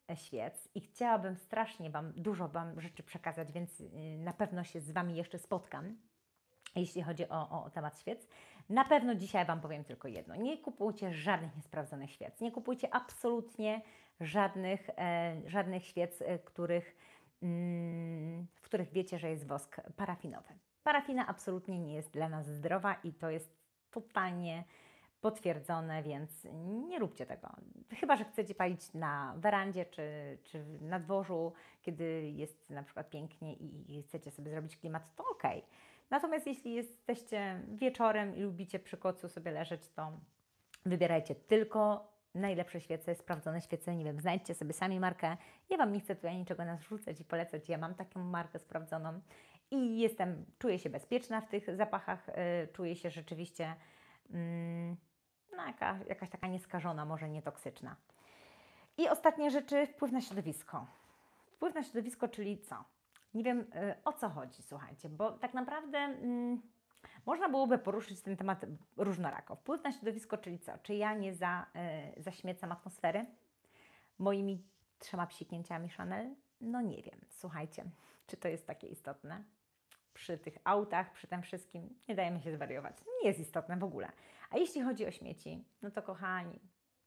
świec i chciałabym strasznie Wam, dużo Wam rzeczy przekazać, więc na pewno się z Wami jeszcze spotkam, jeśli chodzi o, o, o temat świec. Na pewno dzisiaj Wam powiem tylko jedno. Nie kupujcie żadnych niesprawdzonych świec. Nie kupujcie absolutnie żadnych, e, żadnych świec, e, których, mm, w których wiecie, że jest wosk parafinowy. Parafina absolutnie nie jest dla nas zdrowa i to jest totalnie potwierdzone, więc nie róbcie tego. Chyba że chcecie palić na werandzie czy, czy na dworzu, kiedy jest na przykład pięknie i chcecie sobie zrobić klimat, to okej. Natomiast jeśli jesteście wieczorem i lubicie przy kocu sobie leżeć, to wybierajcie tylko najlepsze świece, sprawdzone świece. Nie wiem, znajdźcie sobie sami markę. Ja Wam nie chcę tutaj niczego narzucać i polecać. Ja mam taką markę sprawdzoną i jestem, czuję się bezpieczna w tych zapachach. Yy, czuję się rzeczywiście yy, no, jaka, jakaś taka nieskażona, może nietoksyczna. I ostatnie rzeczy, wpływ na środowisko. Wpływ na środowisko, czyli co? Nie wiem, y, o co chodzi, słuchajcie, bo tak naprawdę mm, można byłoby poruszyć ten temat różnorako. Wpływ na środowisko, czyli co? Czy ja nie za, y, zaśmiecam atmosfery moimi trzema psiknięciami Chanel? No nie wiem, słuchajcie, czy to jest takie istotne? Przy tych autach, przy tym wszystkim nie dajemy się zwariować. Nie jest istotne w ogóle. A jeśli chodzi o śmieci, no to kochani,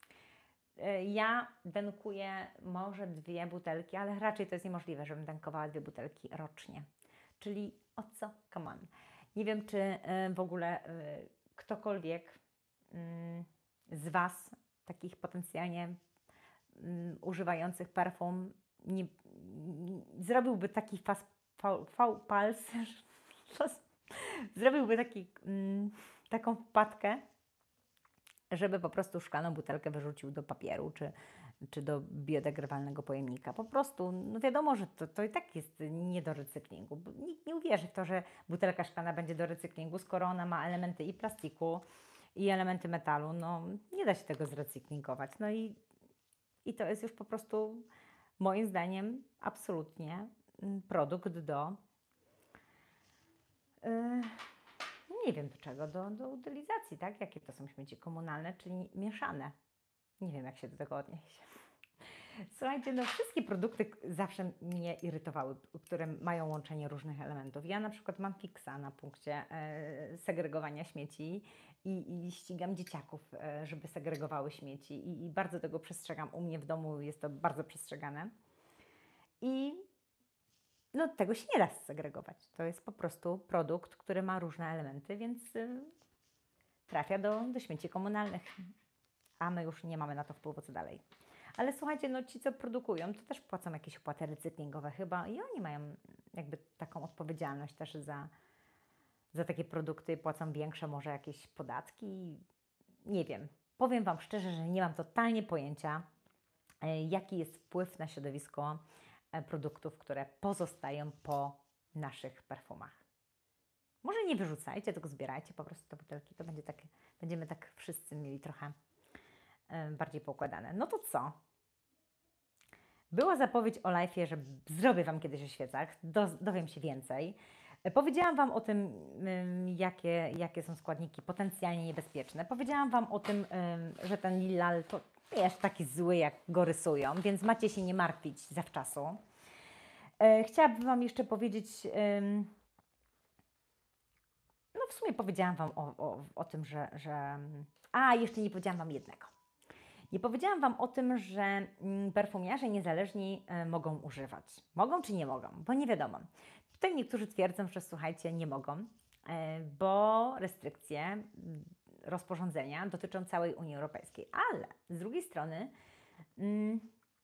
ja denkuję może dwie butelki, ale raczej to jest niemożliwe, żebym denkowała dwie butelki rocznie. Czyli o co? Come on. Nie wiem, czy w ogóle ktokolwiek z Was, takich potencjalnie używających perfum, nie, zrobiłby taki fast pals, zrobiłby taki, taką wpadkę, żeby po prostu szklaną butelkę wyrzucił do papieru czy, czy do biodegradowalnego pojemnika. Po prostu, no wiadomo, że to, to i tak jest nie do recyklingu. Bo nikt nie uwierzy w to, że butelka szklana będzie do recyklingu, skoro ona ma elementy i plastiku, i elementy metalu. No nie da się tego zrecyklingować. No i, i to jest już po prostu moim zdaniem absolutnie produkt do... Yy, nie wiem do czego, do, do utylizacji, tak? Jakie to są śmieci komunalne, czyli mieszane. Nie wiem, jak się do tego odnieść. Słuchajcie, no wszystkie produkty zawsze mnie irytowały, które mają łączenie różnych elementów. Ja na przykład mam fiksa na punkcie e, segregowania śmieci i, i ścigam dzieciaków, e, żeby segregowały śmieci i, i bardzo tego przestrzegam. U mnie w domu jest to bardzo przestrzegane. I no tego się nie da segregować. To jest po prostu produkt, który ma różne elementy, więc y, trafia do, do śmieci komunalnych. A my już nie mamy na to wpływu, co dalej. Ale słuchajcie, no ci, co produkują, to też płacą jakieś opłaty recyklingowe chyba i oni mają jakby taką odpowiedzialność też za, za takie produkty, płacą większe może jakieś podatki. Nie wiem. Powiem Wam szczerze, że nie mam totalnie pojęcia, y, jaki jest wpływ na środowisko produktów, które pozostają po naszych perfumach. Może nie wyrzucajcie, tylko zbierajcie po prostu te butelki, to będzie tak, będziemy tak wszyscy mieli trochę y, bardziej poukładane. No to co? Była zapowiedź o live'ie, że zrobię Wam kiedyś o świecach, do, dowiem się więcej. Powiedziałam Wam o tym, y, jakie, jakie są składniki potencjalnie niebezpieczne. Powiedziałam Wam o tym, y, że ten Lilal to nie jest taki zły, jak go rysują, więc macie się nie martwić zawczasu. E, chciałabym Wam jeszcze powiedzieć, ym, no w sumie powiedziałam Wam o, o, o tym, że, że... A, jeszcze nie powiedziałam Wam jednego. Nie powiedziałam Wam o tym, że mm, perfumiarze niezależni y, mogą używać. Mogą czy nie mogą? Bo nie wiadomo. Tutaj niektórzy twierdzą, że słuchajcie, nie mogą, y, bo restrykcje, y, rozporządzenia dotyczą całej Unii Europejskiej. Ale z drugiej strony y,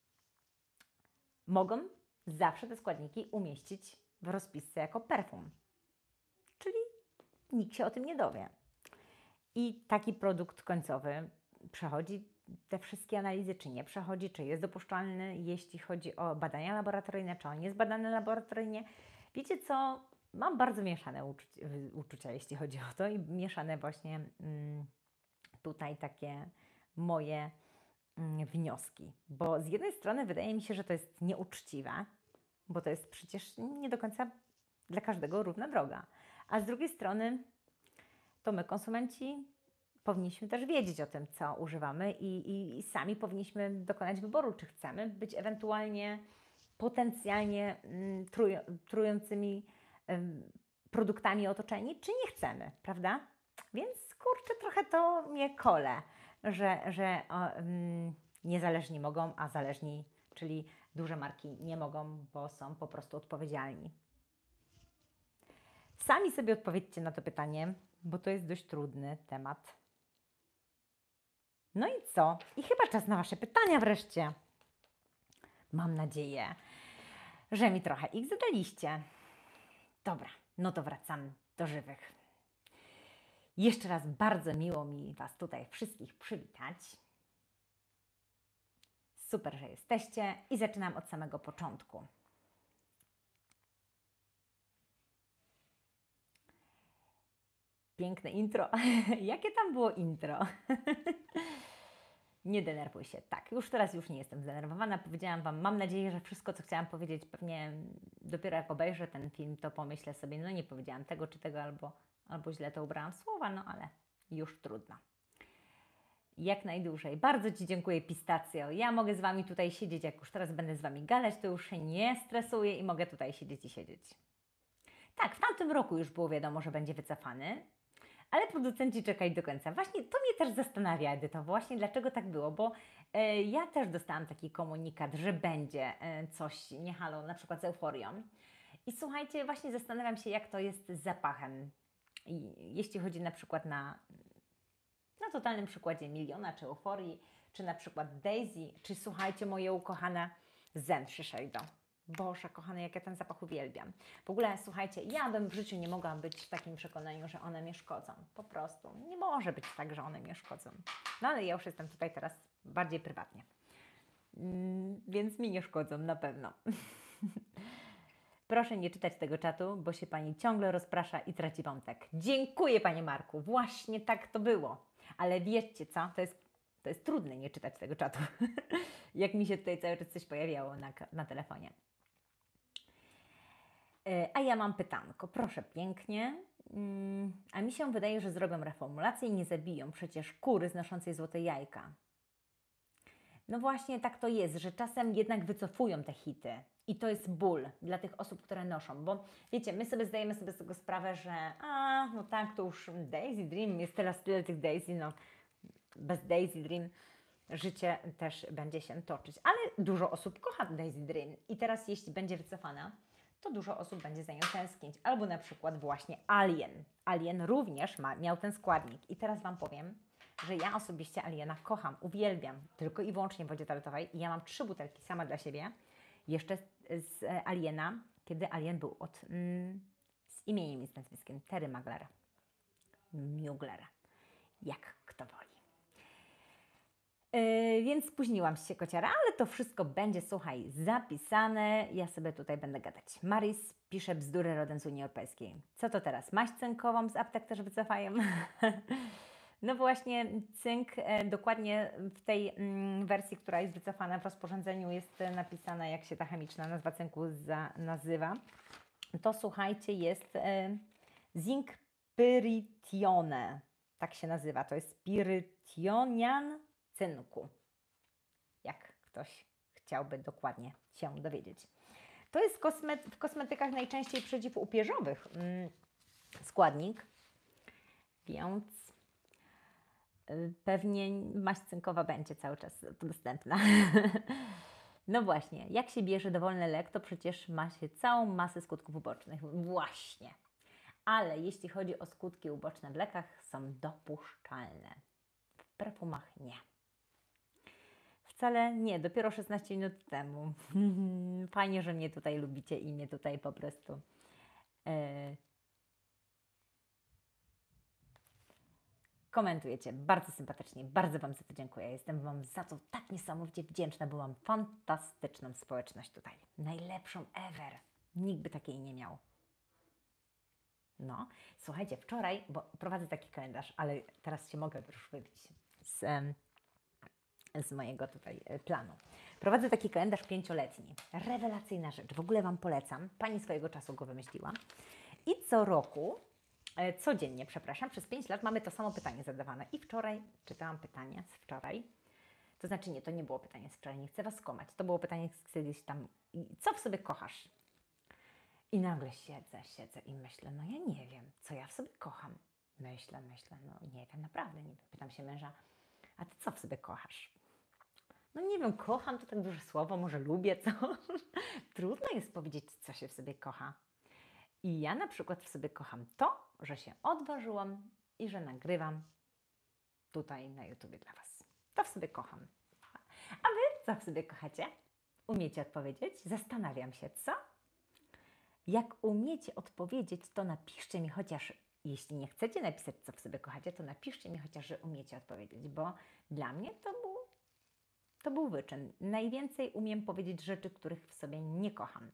mogą zawsze te składniki umieścić w rozpisce jako perfum. Czyli nikt się o tym nie dowie. I taki produkt końcowy przechodzi te wszystkie analizy, czy nie przechodzi, czy jest dopuszczalny, jeśli chodzi o badania laboratoryjne, czy on jest badany laboratoryjnie. Wiecie co? Mam bardzo mieszane uczucia, uczucia jeśli chodzi o to i mieszane właśnie mm, tutaj takie moje mm, wnioski. Bo z jednej strony wydaje mi się, że to jest nieuczciwe, bo to jest przecież nie do końca dla każdego równa droga. A z drugiej strony to my, konsumenci, powinniśmy też wiedzieć o tym, co używamy i, i, i sami powinniśmy dokonać wyboru, czy chcemy być ewentualnie potencjalnie mm, truj, trującymi ym, produktami otoczeni, czy nie chcemy, prawda? Więc kurczę, trochę to mnie kole, że, że o, ym, niezależni mogą, a zależni, czyli duże marki nie mogą, bo są po prostu odpowiedzialni. Sami sobie odpowiedzcie na to pytanie, bo to jest dość trudny temat. No i co? I chyba czas na Wasze pytania wreszcie. Mam nadzieję, że mi trochę ich zadaliście. Dobra, no to wracam do żywych. Jeszcze raz bardzo miło mi Was tutaj wszystkich przywitać. Super, że jesteście i zaczynam od samego początku. Piękne intro. Jakie tam było intro? Nie denerwuj się. Tak, już teraz już nie jestem zdenerwowana. Powiedziałam Wam, mam nadzieję, że wszystko, co chciałam powiedzieć, pewnie dopiero jak obejrzę ten film, to pomyślę sobie, no nie powiedziałam tego czy tego, albo, albo źle to ubrałam w słowa, no ale już trudno. Jak najdłużej. Bardzo Ci dziękuję, Pistacjo. Ja mogę z Wami tutaj siedzieć, jak już teraz będę z Wami gadać, to już się nie stresuję i mogę tutaj siedzieć i siedzieć. Tak, w tamtym roku już było wiadomo, że będzie wycofany, ale producenci czekali do końca. Właśnie to mnie też zastanawia, Edyto, właśnie dlaczego tak było, bo e, ja też dostałam taki komunikat, że będzie e, coś, nie halo, na przykład z Euforią. I słuchajcie, właśnie zastanawiam się, jak to jest z zapachem. I, jeśli chodzi na przykład na, na totalnym przykładzie Miliona, czy Euforii, czy na przykład Daisy, czy słuchajcie, moje ukochane Zen Shiseido. Boże, kochane, jak ja ten zapach uwielbiam. W ogóle, słuchajcie, ja bym w życiu nie mogła być w takim przekonaniu, że one mnie szkodzą. Po prostu. Nie może być tak, że one mnie szkodzą. No ale ja już jestem tutaj teraz bardziej prywatnie. Mm, więc mi nie szkodzą, na pewno. Proszę nie czytać tego czatu, bo się Pani ciągle rozprasza i traci wątek. Dziękuję, Panie Marku. Właśnie tak to było. Ale wiecie co? To jest, to jest trudne nie czytać tego czatu. Jak mi się tutaj cały czas coś pojawiało na, na telefonie. A ja mam pytanko, proszę pięknie. A mi się wydaje, że zrobią reformulację i nie zabiją przecież kury znoszącej złote jajka. No właśnie tak to jest, że czasem jednak wycofują te hity. I to jest ból dla tych osób, które noszą. Bo wiecie, my sobie zdajemy sobie z tego sprawę, że a, no tak, to już Daisy Dream, jest teraz tyle tych Daisy, no bez Daisy Dream życie też będzie się toczyć. Ale dużo osób kocha Daisy Dream. I teraz jeśli będzie wycofana, to dużo osób będzie za nią tęsknić. Albo na przykład właśnie Alien. Alien również ma, miał ten składnik. I teraz Wam powiem, że ja osobiście Aliena kocham, uwielbiam, tylko i wyłącznie w wodzie toaletowej. I ja mam trzy butelki sama dla siebie, jeszcze z, z Aliena, kiedy Alien był od, mm, z imieniem i z nazwiskiem, Terry Mugler. Mugler. Jak kto woli. Yy, więc spóźniłam się, kociara, ale to wszystko będzie, słuchaj, zapisane. Ja sobie tutaj będę gadać. Maris pisze bzdury rodem z Unii Europejskiej. Co to teraz? Maść cynkową z aptek też wycofają? No właśnie, cynk e, dokładnie w tej mm, wersji, która jest wycofana w rozporządzeniu, jest napisana, jak się ta chemiczna nazwa cynku za, nazywa. To słuchajcie, jest e, zinc pyrithione. Tak się nazywa. To jest pyrithionian cynku. Jak ktoś chciałby dokładnie się dowiedzieć. To jest kosmet w kosmetykach najczęściej przeciwupierzowych mm, składnik, więc y, pewnie maść cynkowa będzie cały czas dostępna. No właśnie, jak się bierze dowolny lek, to przecież ma się całą masę skutków ubocznych. Właśnie. Ale jeśli chodzi o skutki uboczne w lekach, są dopuszczalne. W perfumach nie. Wcale nie, dopiero szesnaście minut temu. Fajnie, że mnie tutaj lubicie i mnie tutaj po prostu e, komentujecie. Bardzo sympatycznie, bardzo Wam za to dziękuję. Jestem Wam za to tak niesamowicie wdzięczna. Byłam fantastyczną społeczność tutaj. Najlepszą ever. Nikt by takiej nie miał. No, słuchajcie, wczoraj, bo prowadzę taki kalendarz, ale teraz się mogę już wybić z... Um, z mojego tutaj planu. Prowadzę taki kalendarz pięcioletni. Rewelacyjna rzecz. W ogóle Wam polecam. Pani swojego czasu go wymyśliła. I co roku e, codziennie, przepraszam, przez pięć lat mamy to samo pytanie zadawane. I wczoraj czytałam pytanie z wczoraj. To znaczy nie, to nie było pytanie z wczoraj, nie chcę Was skłamać. To było pytanie z kiedyś tam, co w sobie kochasz? I nagle siedzę, siedzę i myślę, no ja nie wiem, co ja w sobie kocham. Myślę, myślę, no nie wiem, naprawdę nie wiem. Pytam się męża, a Ty co w sobie kochasz? No nie wiem, kocham to tak duże słowo, może lubię, co? Trudno jest powiedzieć, co się w sobie kocha. I ja na przykład w sobie kocham to, że się odważyłam i że nagrywam tutaj na YouTubie dla Was. To w sobie kocham. A Wy co w sobie kochacie? Umiecie odpowiedzieć? Zastanawiam się, co? Jak umiecie odpowiedzieć, to napiszcie mi chociaż, jeśli nie chcecie napisać, co w sobie kochacie, to napiszcie mi chociaż, że umiecie odpowiedzieć, bo dla mnie to był, to był wyczyn. Najwięcej umiem powiedzieć rzeczy, których w sobie nie kocham.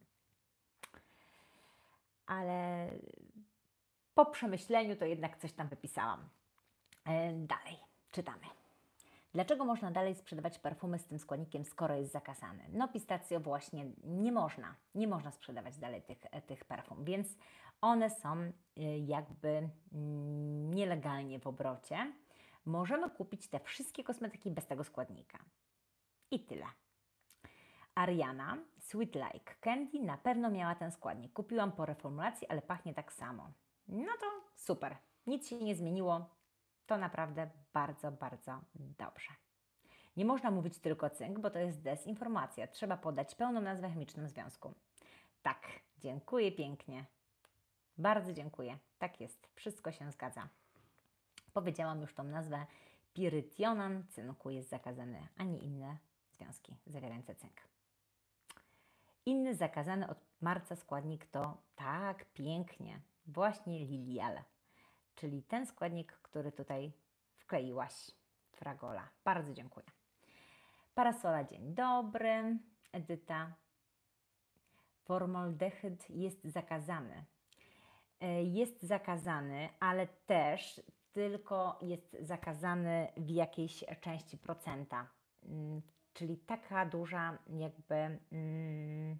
Ale po przemyśleniu to jednak coś tam wypisałam. E, dalej, czytamy. Dlaczego można dalej sprzedawać perfumy z tym składnikiem, skoro jest zakazany? No pistacjo właśnie nie można, nie można sprzedawać dalej tych, tych perfum, więc one są jakby nielegalnie w obrocie. Możemy kupić te wszystkie kosmetyki bez tego składnika. I tyle. Ariana Sweet Like Candy na pewno miała ten składnik. Kupiłam po reformulacji, ale pachnie tak samo. No to super, nic się nie zmieniło. To naprawdę bardzo, bardzo dobrze. Nie można mówić tylko cynk, bo to jest dezinformacja. Trzeba podać pełną nazwę chemiczną związku. Tak, dziękuję pięknie. Bardzo dziękuję. Tak jest, wszystko się zgadza. Powiedziałam już tą nazwę. Pirytionan cynku jest zakazany, a nie inne związki zawierające cynk. Inny zakazany od marca składnik to, tak, pięknie, właśnie Lilial. Czyli ten składnik, który tutaj wkleiłaś, Fragola. Bardzo dziękuję. Parasola, dzień dobry. Edyta. Formaldehyd jest zakazany. Jest zakazany, ale też tylko jest zakazany w jakiejś części procenta. Czyli taka duża jakby mm,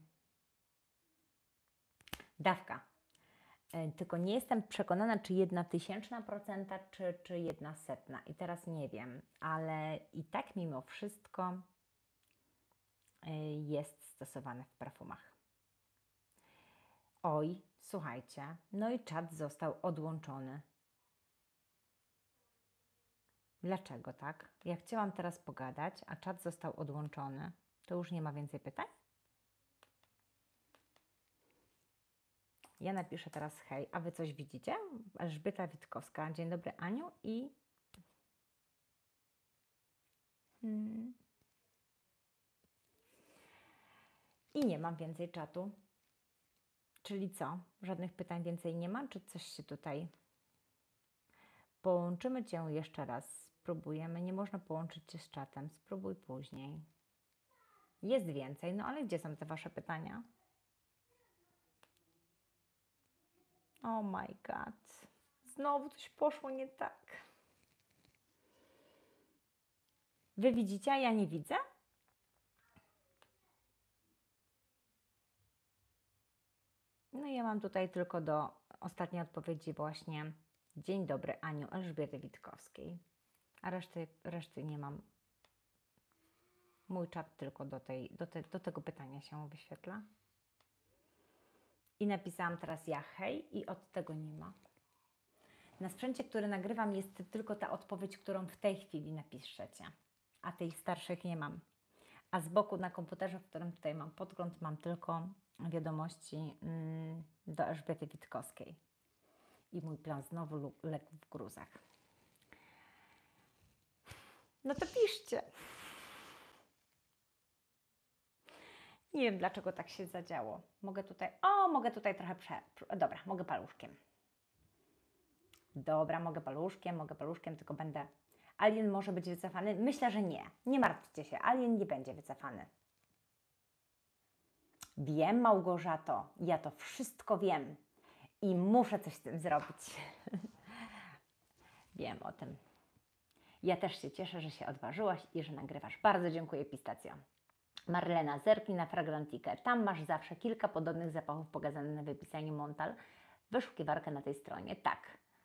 dawka. Tylko nie jestem przekonana, czy jedna tysięczna procenta, czy, czy jedna setna. I teraz nie wiem, ale i tak mimo wszystko jest stosowane w perfumach. Oj, słuchajcie, no i czat został odłączony. Dlaczego tak? Ja chciałam teraz pogadać, a czat został odłączony. To już nie ma więcej pytań? Ja napiszę teraz hej, a Wy coś widzicie? Elżbieta Witkowska. Dzień dobry, Aniu. I... Hmm. I nie mam więcej czatu. Czyli co? Żadnych pytań więcej nie ma? Czy coś się tutaj... Połączymy Cię jeszcze raz. Spróbujemy. Nie można połączyć Cię z czatem. Spróbuj później. Jest więcej, no ale gdzie są te Wasze pytania? Oh my god. Znowu coś poszło nie tak. Wy widzicie, a ja nie widzę? No i ja mam tutaj tylko do ostatniej odpowiedzi właśnie dzień dobry Aniu Elżbiety Witkowskiej. A reszty, reszty nie mam. Mój czat tylko do, tej, do, te, do tego pytania się wyświetla. I napisałam teraz ja hej i od tego nie ma. Na sprzęcie, który nagrywam, jest tylko ta odpowiedź, którą w tej chwili napiszecie. A tej starszych nie mam. A z boku na komputerze, w którym tutaj mam podgląd, mam tylko wiadomości mm, do Elżbiety Witkowskiej. I mój plan znowu legł w gruzach. No to piszcie. Nie wiem, dlaczego tak się zadziało. Mogę tutaj... O, mogę tutaj trochę prze... Dobra, mogę paluszkiem. Dobra, mogę paluszkiem, mogę paluszkiem, tylko będę... Alien może być wycofany? Myślę, że nie. Nie martwcie się, Alien nie będzie wycofany. Wiem, Małgorzato, ja to wszystko wiem i muszę coś z tym zrobić. Wiem o tym. Ja też się cieszę, że się odważyłaś i że nagrywasz. Bardzo dziękuję, Pistacjo. Marlena, zerknij na Fragrantikę. Tam masz zawsze kilka podobnych zapachów pokazanych na wypisaniu Montal. Wyszukiwarkę na tej stronie. Tak.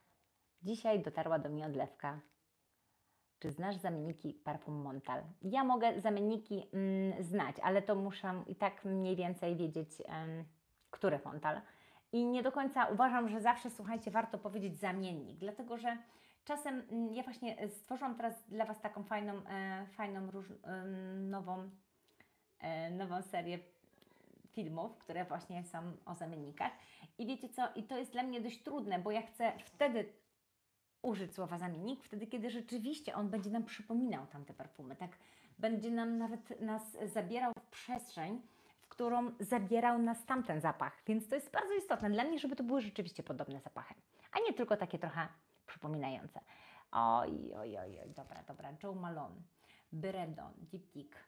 Dzisiaj dotarła do mnie odlewka. Czy znasz zamienniki parfum Montal? Ja mogę zamienniki mm, znać, ale to muszę i tak mniej więcej wiedzieć, em, który Montal. I nie do końca uważam, że zawsze, słuchajcie, warto powiedzieć zamiennik, dlatego że czasem mm, ja właśnie stworzyłam teraz dla Was taką fajną, e, fajną róż, em, nową, e, nową serię filmów, które właśnie są o zamiennikach. I wiecie co? I to jest dla mnie dość trudne, bo ja chcę wtedy użyć słowa zamiennik, wtedy kiedy rzeczywiście on będzie nam przypominał tamte perfumy, tak? Będzie nam nawet nas zabierał w przestrzeń, w którą zabierał nas tamten zapach. Więc to jest bardzo istotne dla mnie, żeby to były rzeczywiście podobne zapachy, a nie tylko takie trochę przypominające. Oj, oj, oj, oj, dobra, dobra. Joe Malone, Byredo, Diptyque.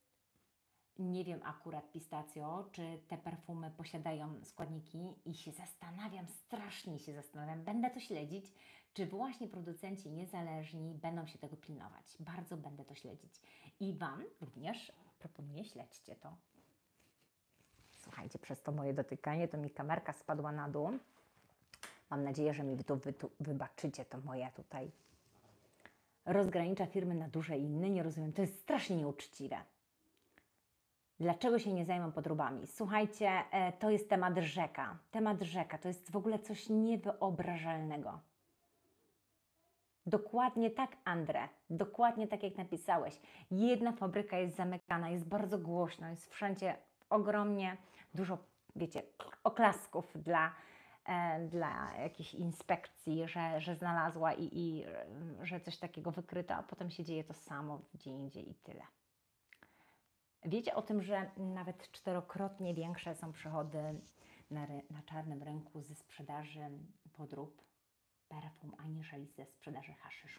Nie wiem akurat pistacjo, czy te perfumy posiadają składniki i się zastanawiam, strasznie się zastanawiam, będę to śledzić, czy właśnie producenci niezależni będą się tego pilnować. Bardzo będę to śledzić. I Wam również proponuję, śledźcie to. Słuchajcie, przez to moje dotykanie, to mi kamerka spadła na dół. Mam nadzieję, że mi to wy, tu, wybaczycie, to moje tutaj rozgranicza firmy na duże i inne. Nie rozumiem, to jest strasznie nieuczciwe. Dlaczego się nie zajmą podróbami? Słuchajcie, e, to jest temat rzeka. Temat rzeka to jest w ogóle coś niewyobrażalnego. Dokładnie tak, Andre. Dokładnie tak, jak napisałeś. Jedna fabryka jest zamykana, jest bardzo głośno, jest wszędzie ogromnie dużo, wiecie, oklasków dla, e, dla jakichś inspekcji, że, że znalazła i, i że coś takiego wykryto, a potem się dzieje to samo gdzie indziej i tyle. Wiecie o tym, że nawet czterokrotnie większe są przychody na, na czarnym rynku ze sprzedaży podrób perfum, aniżeli ze sprzedaży haszyszu?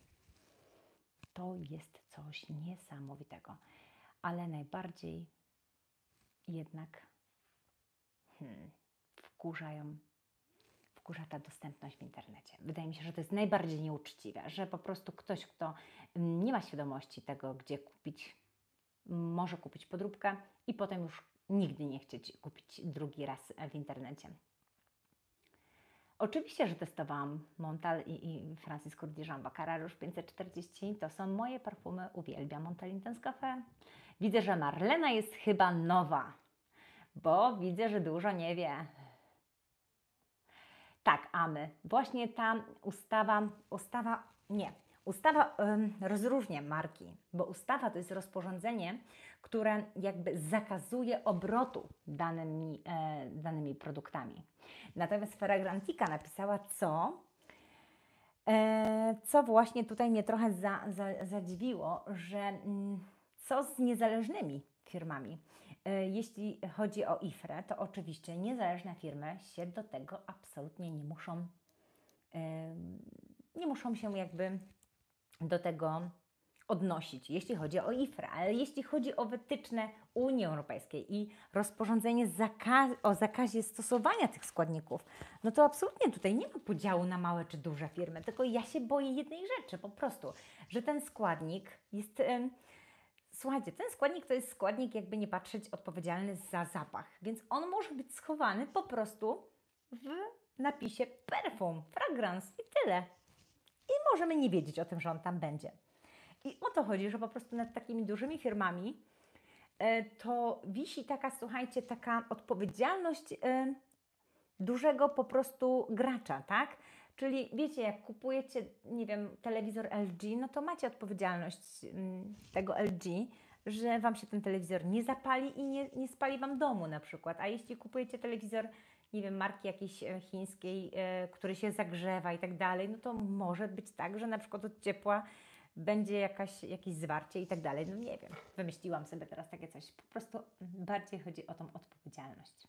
To jest coś niesamowitego. Ale najbardziej jednak hmm, wkurzają, wkurza ta dostępność w internecie. Wydaje mi się, że to jest najbardziej nieuczciwe, że po prostu ktoś, kto nie ma świadomości tego, gdzie kupić, może kupić podróbkę i potem już nigdy nie chcieć kupić drugi raz w internecie. Oczywiście, że testowałam Montal i, i Francis Kurkdjian Baccarat Rouge pięćset czterdzieści. To są moje perfumy. Uwielbiam Montal Intense Café. Widzę, że Marlena jest chyba nowa, bo widzę, że dużo nie wie. Tak, Amy. Właśnie ta ustawa, ustawa, nie, ustawa ym, rozróżnia marki, bo ustawa to jest rozporządzenie, które jakby zakazuje obrotu danymi, e, danymi produktami. Natomiast Fragrantica napisała co, e, co właśnie tutaj mnie trochę za, za, zadziwiło, że mm, co z niezależnymi firmami. E, jeśli chodzi o I F R E, to oczywiście niezależne firmy się do tego absolutnie nie muszą, e, nie muszą się jakby do tego odnosić, jeśli chodzi o I F R E, ale jeśli chodzi o wytyczne Unii Europejskiej i rozporządzenie zaka- o zakazie stosowania tych składników, no to absolutnie tutaj nie ma podziału na małe czy duże firmy, tylko ja się boję jednej rzeczy po prostu, że ten składnik jest... Ym, Słuchajcie, ten składnik to jest składnik, jakby nie patrzeć, odpowiedzialny za zapach, więc on może być schowany po prostu w napisie perfum, fragrance i tyle. I możemy nie wiedzieć o tym, że on tam będzie. I o to chodzi, że po prostu nad takimi dużymi firmami e, to wisi taka, słuchajcie, taka odpowiedzialność e, dużego po prostu gracza, tak? Czyli wiecie, jak kupujecie, nie wiem, telewizor L G, no to macie odpowiedzialność m, tego L G, że Wam się ten telewizor nie zapali i nie, nie spali Wam domu na przykład. A jeśli kupujecie telewizor, nie wiem, marki jakiejś e, chińskiej, e, który się zagrzewa i tak dalej, no to może być tak, że na przykład od ciepła będzie jakaś, jakieś zwarcie i tak dalej. No nie wiem, wymyśliłam sobie teraz takie coś. Po prostu bardziej chodzi o tą odpowiedzialność.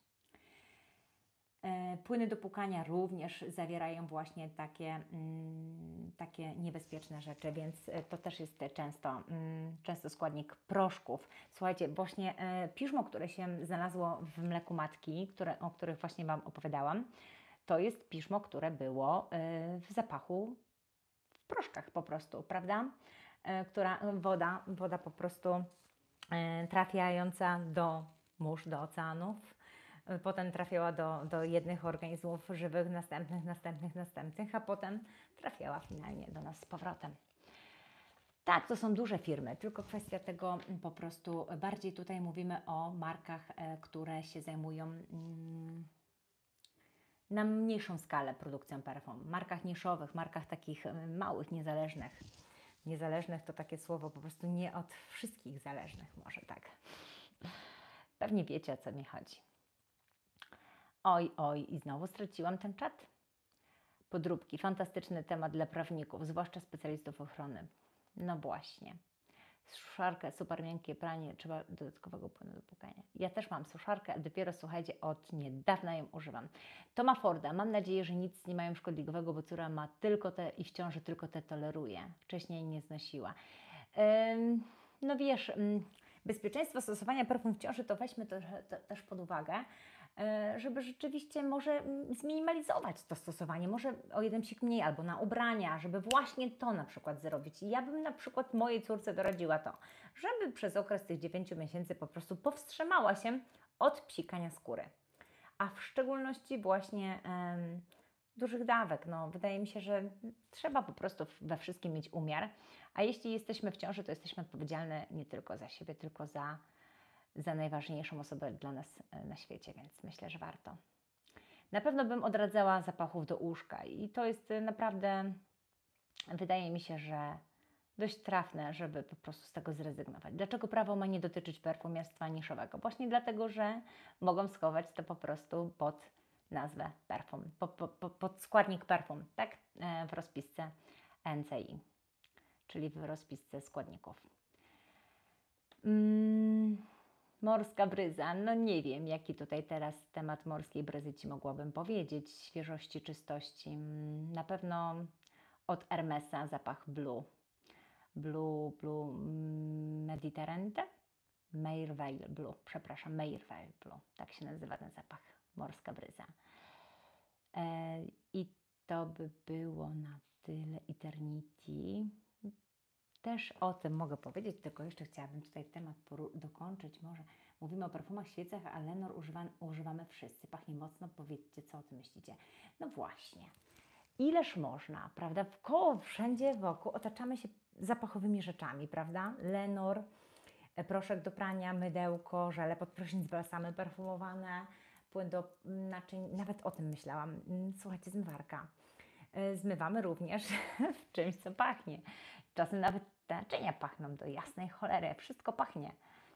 E, Płyny do płukania również zawierają właśnie takie, mm, takie niebezpieczne rzeczy, więc e, to też jest często, mm, często składnik proszków. Słuchajcie, właśnie e, piżmo, które się znalazło w mleku matki, które, o których właśnie Wam opowiadałam, to jest piżmo, które było e, w zapachu w proszkach po prostu, prawda? E, która woda, woda po prostu e, trafiająca do mórz, do oceanów, y, potem trafiała do, do jednych organizmów żywych, następnych, następnych, następnych, a potem trafiała finalnie do nas z powrotem. Tak, to są duże firmy, tylko kwestia tego mm, po prostu, bardziej tutaj mówimy o markach, e, które się zajmują mm, na mniejszą skalę produkcją perfum. Markach niszowych, markach takich e, małych, niezależnych. Niezależnych to takie słowo po prostu nie od wszystkich zależnych, może tak. Pewnie wiecie, o co mi chodzi. Oj, oj, i znowu straciłam ten czat. Podróbki, fantastyczny temat dla prawników, zwłaszcza specjalistów ochrony. No właśnie. Suszarkę, super miękkie pranie, trzeba dodatkowego płynu do płukania. Ja też mam suszarkę, a dopiero słuchajcie, od niedawna ją używam. Toma Forda, mam nadzieję, że nic nie mają szkodliwego, bo córa ma tylko te i w ciąży tylko te toleruje. Wcześniej nie znosiła. Ym, no wiesz, ym, bezpieczeństwo stosowania perfum w ciąży to weźmy to, to też pod uwagę, e, żeby rzeczywiście może mm, zminimalizować to stosowanie, może o jeden psik mniej albo na ubrania, żeby właśnie to na przykład zrobić. I ja bym na przykład mojej córce doradziła to, żeby przez okres tych dziewięciu miesięcy po prostu powstrzymała się od psikania skóry. A w szczególności właśnie em, dużych dawek. No, wydaje mi się, że trzeba po prostu we wszystkim mieć umiar. A jeśli jesteśmy w ciąży, to jesteśmy odpowiedzialne nie tylko za siebie, tylko za, za najważniejszą osobę dla nas e, na świecie, więc myślę, że warto. Na pewno bym odradzała zapachów do łóżka i to jest e, naprawdę, wydaje mi się, że dość trafne, żeby po prostu z tego zrezygnować. Dlaczego prawo ma nie dotyczyć perfumiarstwa niszowego? Właśnie dlatego, że mogą schować to po prostu pod nazwę perfum, po, po, po, pod składnik perfum, tak? E, w rozpisce N C I, czyli w rozpisce składników. Mm, morska bryza, no nie wiem, jaki tutaj teraz temat morskiej bryzy Ci mogłabym powiedzieć, świeżości, czystości. Mm, Na pewno od Hermesa zapach Blue. Blue, Blue Mediterrante? Meirveil Blue, przepraszam, Meirveil Blue, tak się nazywa ten zapach, morska bryza. E, I to by było na tyle. Eternity. Też o tym mogę powiedzieć, tylko jeszcze chciałabym tutaj temat dokończyć. Może mówimy o perfumach, świecach, a Lenor używa, używamy wszyscy. Pachnie mocno, powiedzcie, co o tym myślicie. No właśnie. Ileż można, prawda? Wkoło, wszędzie wokół otaczamy się zapachowymi rzeczami, prawda? Lenor, proszek do prania, mydełko, żele pod prysznic, balsamy perfumowane, płyn do naczyń. Nawet o tym myślałam. Słuchajcie, zmywarka. Zmywamy również w czymś, co pachnie. Czasem nawet te naczynia pachną do jasnej cholery. Wszystko pachnie.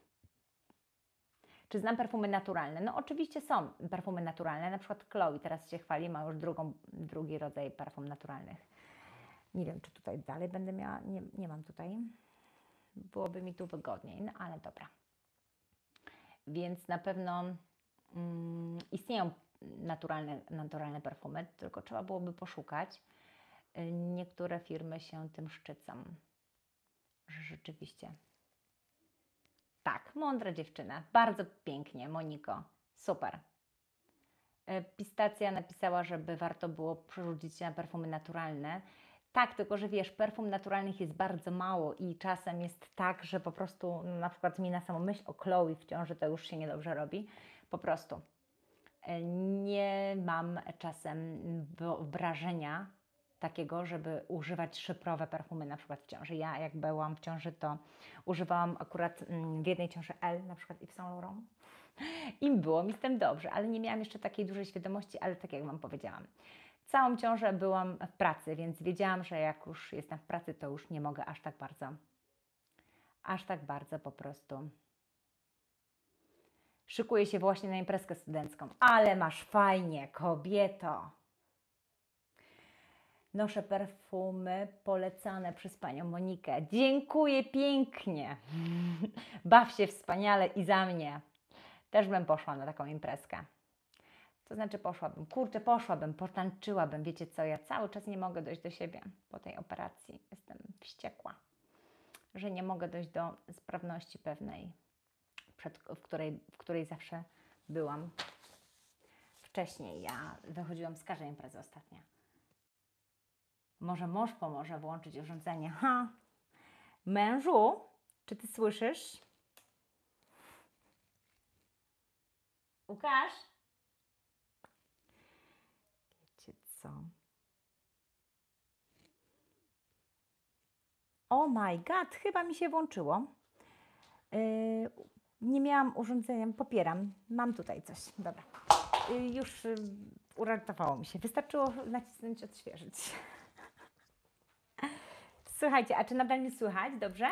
Czy znam perfumy naturalne? No oczywiście są perfumy naturalne, na przykład Chloe teraz się chwali, ma już drugą, drugi rodzaj perfum naturalnych. Nie wiem, czy tutaj dalej będę miała, nie, nie mam tutaj. Byłoby mi tu wygodniej, no ale dobra. Więc na pewno mm, istnieją naturalne, naturalne perfumy, tylko trzeba byłoby poszukać. Niektóre firmy się tym szczycą, że rzeczywiście. Tak, mądra dziewczyna. Bardzo pięknie, Moniko. Super. Pistacja napisała, żeby warto było przerzucić się na perfumy naturalne. Tak, tylko że wiesz, perfum naturalnych jest bardzo mało i czasem jest tak, że po prostu no, na przykład mi na samą myśl o Chloe w ciąży to już się niedobrze robi. Po prostu nie mam czasem wyobrażenia takiego, żeby używać szyprowe perfumy na przykład w ciąży. Ja jak byłam w ciąży, to używałam akurat w jednej ciąży L, na przykład Yves Saint Laurent. I było mi z tym dobrze, ale nie miałam jeszcze takiej dużej świadomości, ale tak jak Wam powiedziałam. Całą ciążę byłam w pracy, więc wiedziałam, że jak już jestem w pracy, to już nie mogę aż tak bardzo, aż tak bardzo po prostu. Szykuję się właśnie na imprezkę studencką. Ale masz fajnie, kobieto! Noszę perfumy polecane przez Panią Monikę. Dziękuję pięknie! Baw się wspaniale i za mnie. Też bym poszła na taką imprezkę. To znaczy poszłabym, kurczę, poszłabym, potańczyłabym. Wiecie co, ja cały czas nie mogę dojść do siebie po tej operacji. Jestem wściekła, że nie mogę dojść do sprawności pewnej, przed, w, której, w której zawsze byłam wcześniej. Ja wychodziłam z każdej imprezy ostatnio. Może mąż pomoże włączyć urządzenie. Ha! Mężu, czy ty słyszysz? Łukasz? co? Oh my god, chyba mi się włączyło. Yy, nie miałam urządzenia, popieram. Mam tutaj coś. Dobra. Yy, już yy, uratowało mi się. Wystarczyło nacisnąć odświeżyć. Słuchajcie, a czy nadal mnie słychać? Dobrze?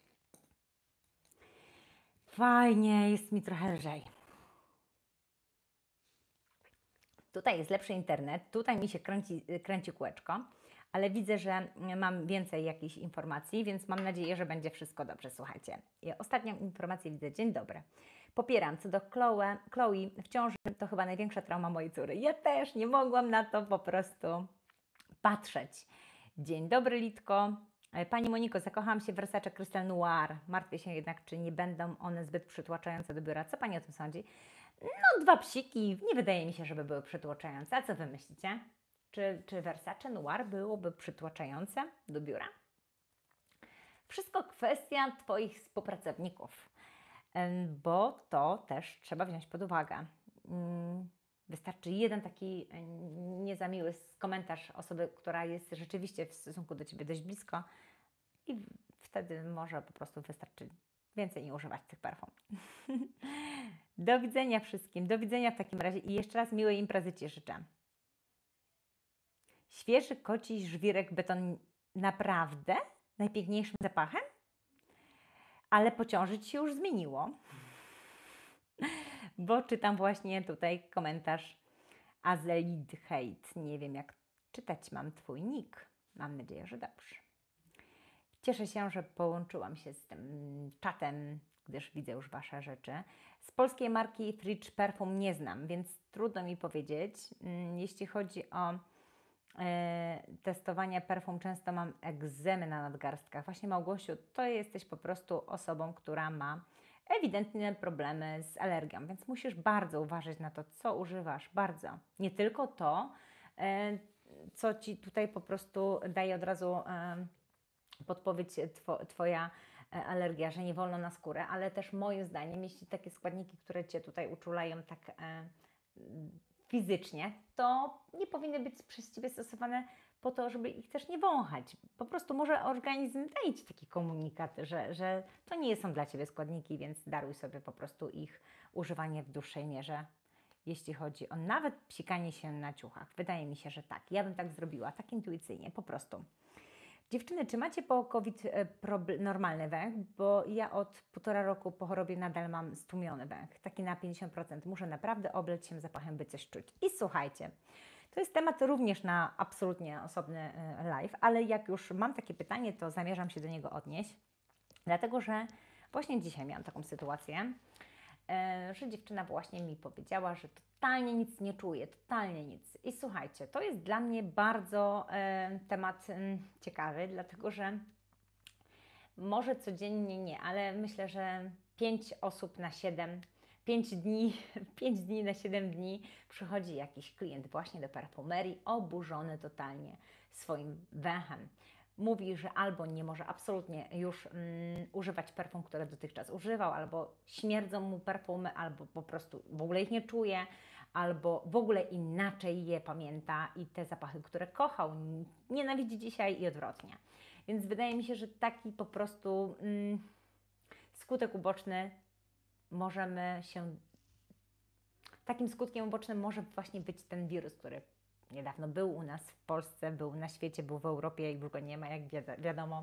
Fajnie, jest mi trochę lżej. Tutaj jest lepszy internet, tutaj mi się kręci, kręci kółeczko, ale widzę, że mam więcej jakichś informacji, więc mam nadzieję, że będzie wszystko dobrze. Słuchajcie, I ostatnią informację widzę. Dzień dobry. Popieram. Co do Chloe, Chloe w ciąży to chyba największa trauma mojej córy. Ja też nie mogłam na to po prostu patrzeć. Dzień dobry, Litko. Pani Moniko, zakochałam się w Versace Crystal Noir. Martwię się jednak, czy nie będą one zbyt przytłaczające do biura. Co Pani o tym sądzi? No, dwa psiki. Nie wydaje mi się, żeby były przytłaczające. A co Wy myślicie? Czy, czy Versace Noir byłoby przytłaczające do biura? Wszystko kwestia Twoich współpracowników, bo to też trzeba wziąć pod uwagę. Wystarczy jeden taki niezamiły komentarz osoby, która jest rzeczywiście w stosunku do Ciebie dość blisko i wtedy może po prostu wystarczy więcej nie używać tych perfum. Do widzenia wszystkim. Do widzenia w takim razie i jeszcze raz miłej imprezy Ci życzę. Świeży koci żwirek beton naprawdę najpiękniejszym zapachem? Ale po ciąży Ci się już zmieniło. Bo czytam właśnie tutaj komentarz Azelid Hate. Nie wiem jak czytać mam Twój nick. Mam nadzieję, że dobrze. Cieszę się, że połączyłam się z tym czatem, gdyż widzę już Wasze rzeczy. Z polskiej marki Fridge Perfum nie znam, więc trudno mi powiedzieć. Jeśli chodzi o e, testowanie perfum, często mam egzemy na nadgarstkach. Właśnie Małgosiu, to jesteś po prostu osobą, która ma ewidentne problemy z alergią, więc musisz bardzo uważać na to, co używasz. Bardzo. Nie tylko to, e, co Ci tutaj po prostu daje od razu e, podpowiedź two, Twoja alergia, że nie wolno na skórę, ale też moim zdaniem, jeśli takie składniki, które Cię tutaj uczulają tak e, fizycznie, to nie powinny być przez Ciebie stosowane po to, żeby ich też nie wąchać. Po prostu może organizm daje Ci taki komunikat, że, że to nie są dla Ciebie składniki, więc daruj sobie po prostu ich używanie w dłuższej mierze, jeśli chodzi o nawet psikanie się na ciuchach. Wydaje mi się, że tak. Ja bym tak zrobiła, tak intuicyjnie, po prostu. Dziewczyny, czy macie po COVID normalny węch? Bo ja od półtora roku po chorobie nadal mam stłumiony węch, taki na pięćdziesiąt procent. Muszę naprawdę obleć się zapachem, by coś czuć. I słuchajcie, to jest temat również na absolutnie osobny live, ale jak już mam takie pytanie, to zamierzam się do niego odnieść, dlatego że właśnie dzisiaj miałam taką sytuację, że dziewczyna właśnie mi powiedziała, że totalnie nic nie czuje, totalnie nic. I słuchajcie, to jest dla mnie bardzo e, temat e, ciekawy, dlatego że może codziennie nie, ale myślę, że pięć osób na siedem, pięć dni, pięć dni na siedem dni przychodzi jakiś klient właśnie do perfumerii oburzony totalnie swoim węchem. Mówi, że albo nie może absolutnie już mm, używać perfum, które dotychczas używał, albo śmierdzą mu perfumy, albo po prostu w ogóle ich nie czuje, albo w ogóle inaczej je pamięta i te zapachy, które kochał, nienawidzi dzisiaj i odwrotnie. Więc wydaje mi się, że taki po prostu mm, skutek uboczny możemy się... Takim skutkiem ubocznym może właśnie być ten wirus, który niedawno był u nas w Polsce, był na świecie, był w Europie i już go nie ma, jak wiadomo.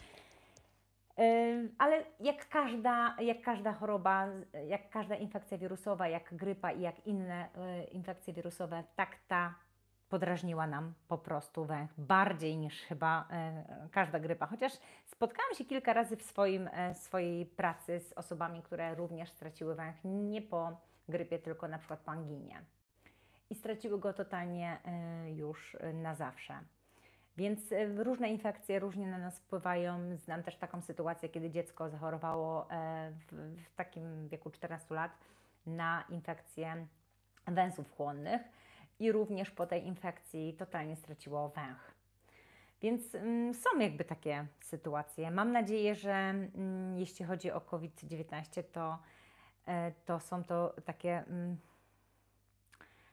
Yy, ale jak każda, jak każda choroba, jak każda infekcja wirusowa, jak grypa i jak inne yy, infekcje wirusowe, tak ta podrażniła nam po prostu węch bardziej niż chyba yy, każda grypa. Chociaż spotkałam się kilka razy w swoim, yy, swojej pracy z osobami, które również straciły węch nie po grypie, tylko na przykład po anginie. I straciły go totalnie y, już na zawsze. Więc y, różne infekcje różnie na nas wpływają. Znam też taką sytuację, kiedy dziecko zachorowało y, w, w takim wieku czternastu lat na infekcję węzłów chłonnych i również po tej infekcji totalnie straciło węch. Więc y, są jakby takie sytuacje. Mam nadzieję, że y, jeśli chodzi o COVID dziewiętnaście, to, y, to są to takie... Y,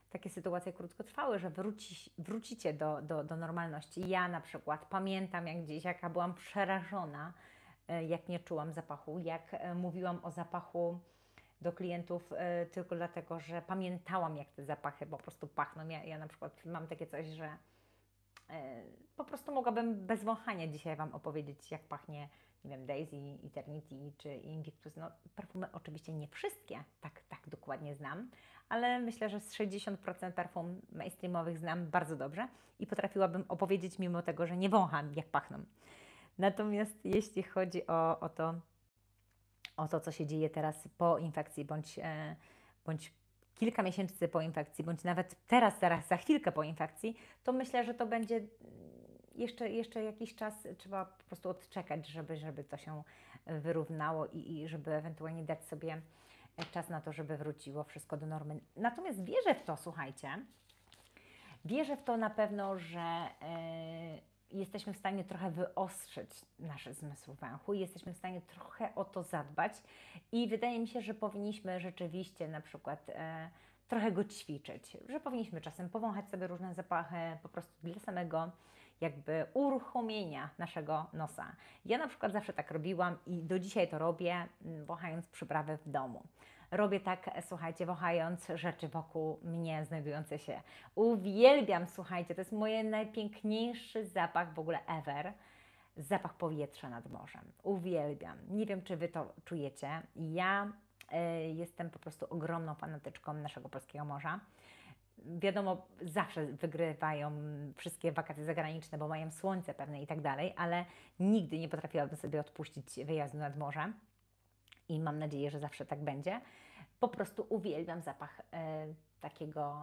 takie sytuacje krótkotrwałe, że wróci, wrócicie do, do, do normalności. Ja na przykład pamiętam jak gdzieś, jaka byłam przerażona, e, jak nie czułam zapachu, jak e, mówiłam o zapachu do klientów e, tylko dlatego, że pamiętałam, jak te zapachy po prostu pachną. Ja, ja na przykład mam takie coś, że e, po prostu mogłabym bez wąchania dzisiaj Wam opowiedzieć, jak pachnie, nie wiem, Daisy, Eternity czy Invictus. No, perfumy oczywiście nie wszystkie tak, tak dokładnie znam, ale myślę, że z sześćdziesiąt procent perfum mainstreamowych znam bardzo dobrze i potrafiłabym opowiedzieć mimo tego, że nie wącham, jak pachną. Natomiast jeśli chodzi o, o to, o to, co się dzieje teraz po infekcji, bądź, e, bądź kilka miesięcy po infekcji, bądź nawet teraz, zaraz za chwilkę po infekcji, to myślę, że to będzie jeszcze, jeszcze jakiś czas, trzeba po prostu odczekać, żeby, żeby to się wyrównało i, i żeby ewentualnie dać sobie czas na to, żeby wróciło wszystko do normy. Natomiast wierzę w to, słuchajcie, wierzę w to na pewno, że e, jesteśmy w stanie trochę wyostrzyć nasze zmysły węchu, jesteśmy w stanie trochę o to zadbać i wydaje mi się, że powinniśmy rzeczywiście na przykład e, trochę go ćwiczyć, że powinniśmy czasem powąchać sobie różne zapachy po prostu dla samego jakby uruchomienia naszego nosa. Ja na przykład zawsze tak robiłam i do dzisiaj to robię, wąchając przyprawy w domu. Robię tak, słuchajcie, wąchając rzeczy wokół mnie znajdujące się. Uwielbiam, słuchajcie, to jest mój najpiękniejszy zapach w ogóle ever. Zapach powietrza nad morzem. Uwielbiam. Nie wiem, czy Wy to czujecie. Ja y, jestem po prostu ogromną fanatyczką naszego polskiego morza. Wiadomo, zawsze wygrywają wszystkie wakacje zagraniczne, bo mają słońce pewne i tak dalej, ale nigdy nie potrafiłabym sobie odpuścić wyjazdu nad morze i mam nadzieję, że zawsze tak będzie. Po prostu uwielbiam zapach e, takiego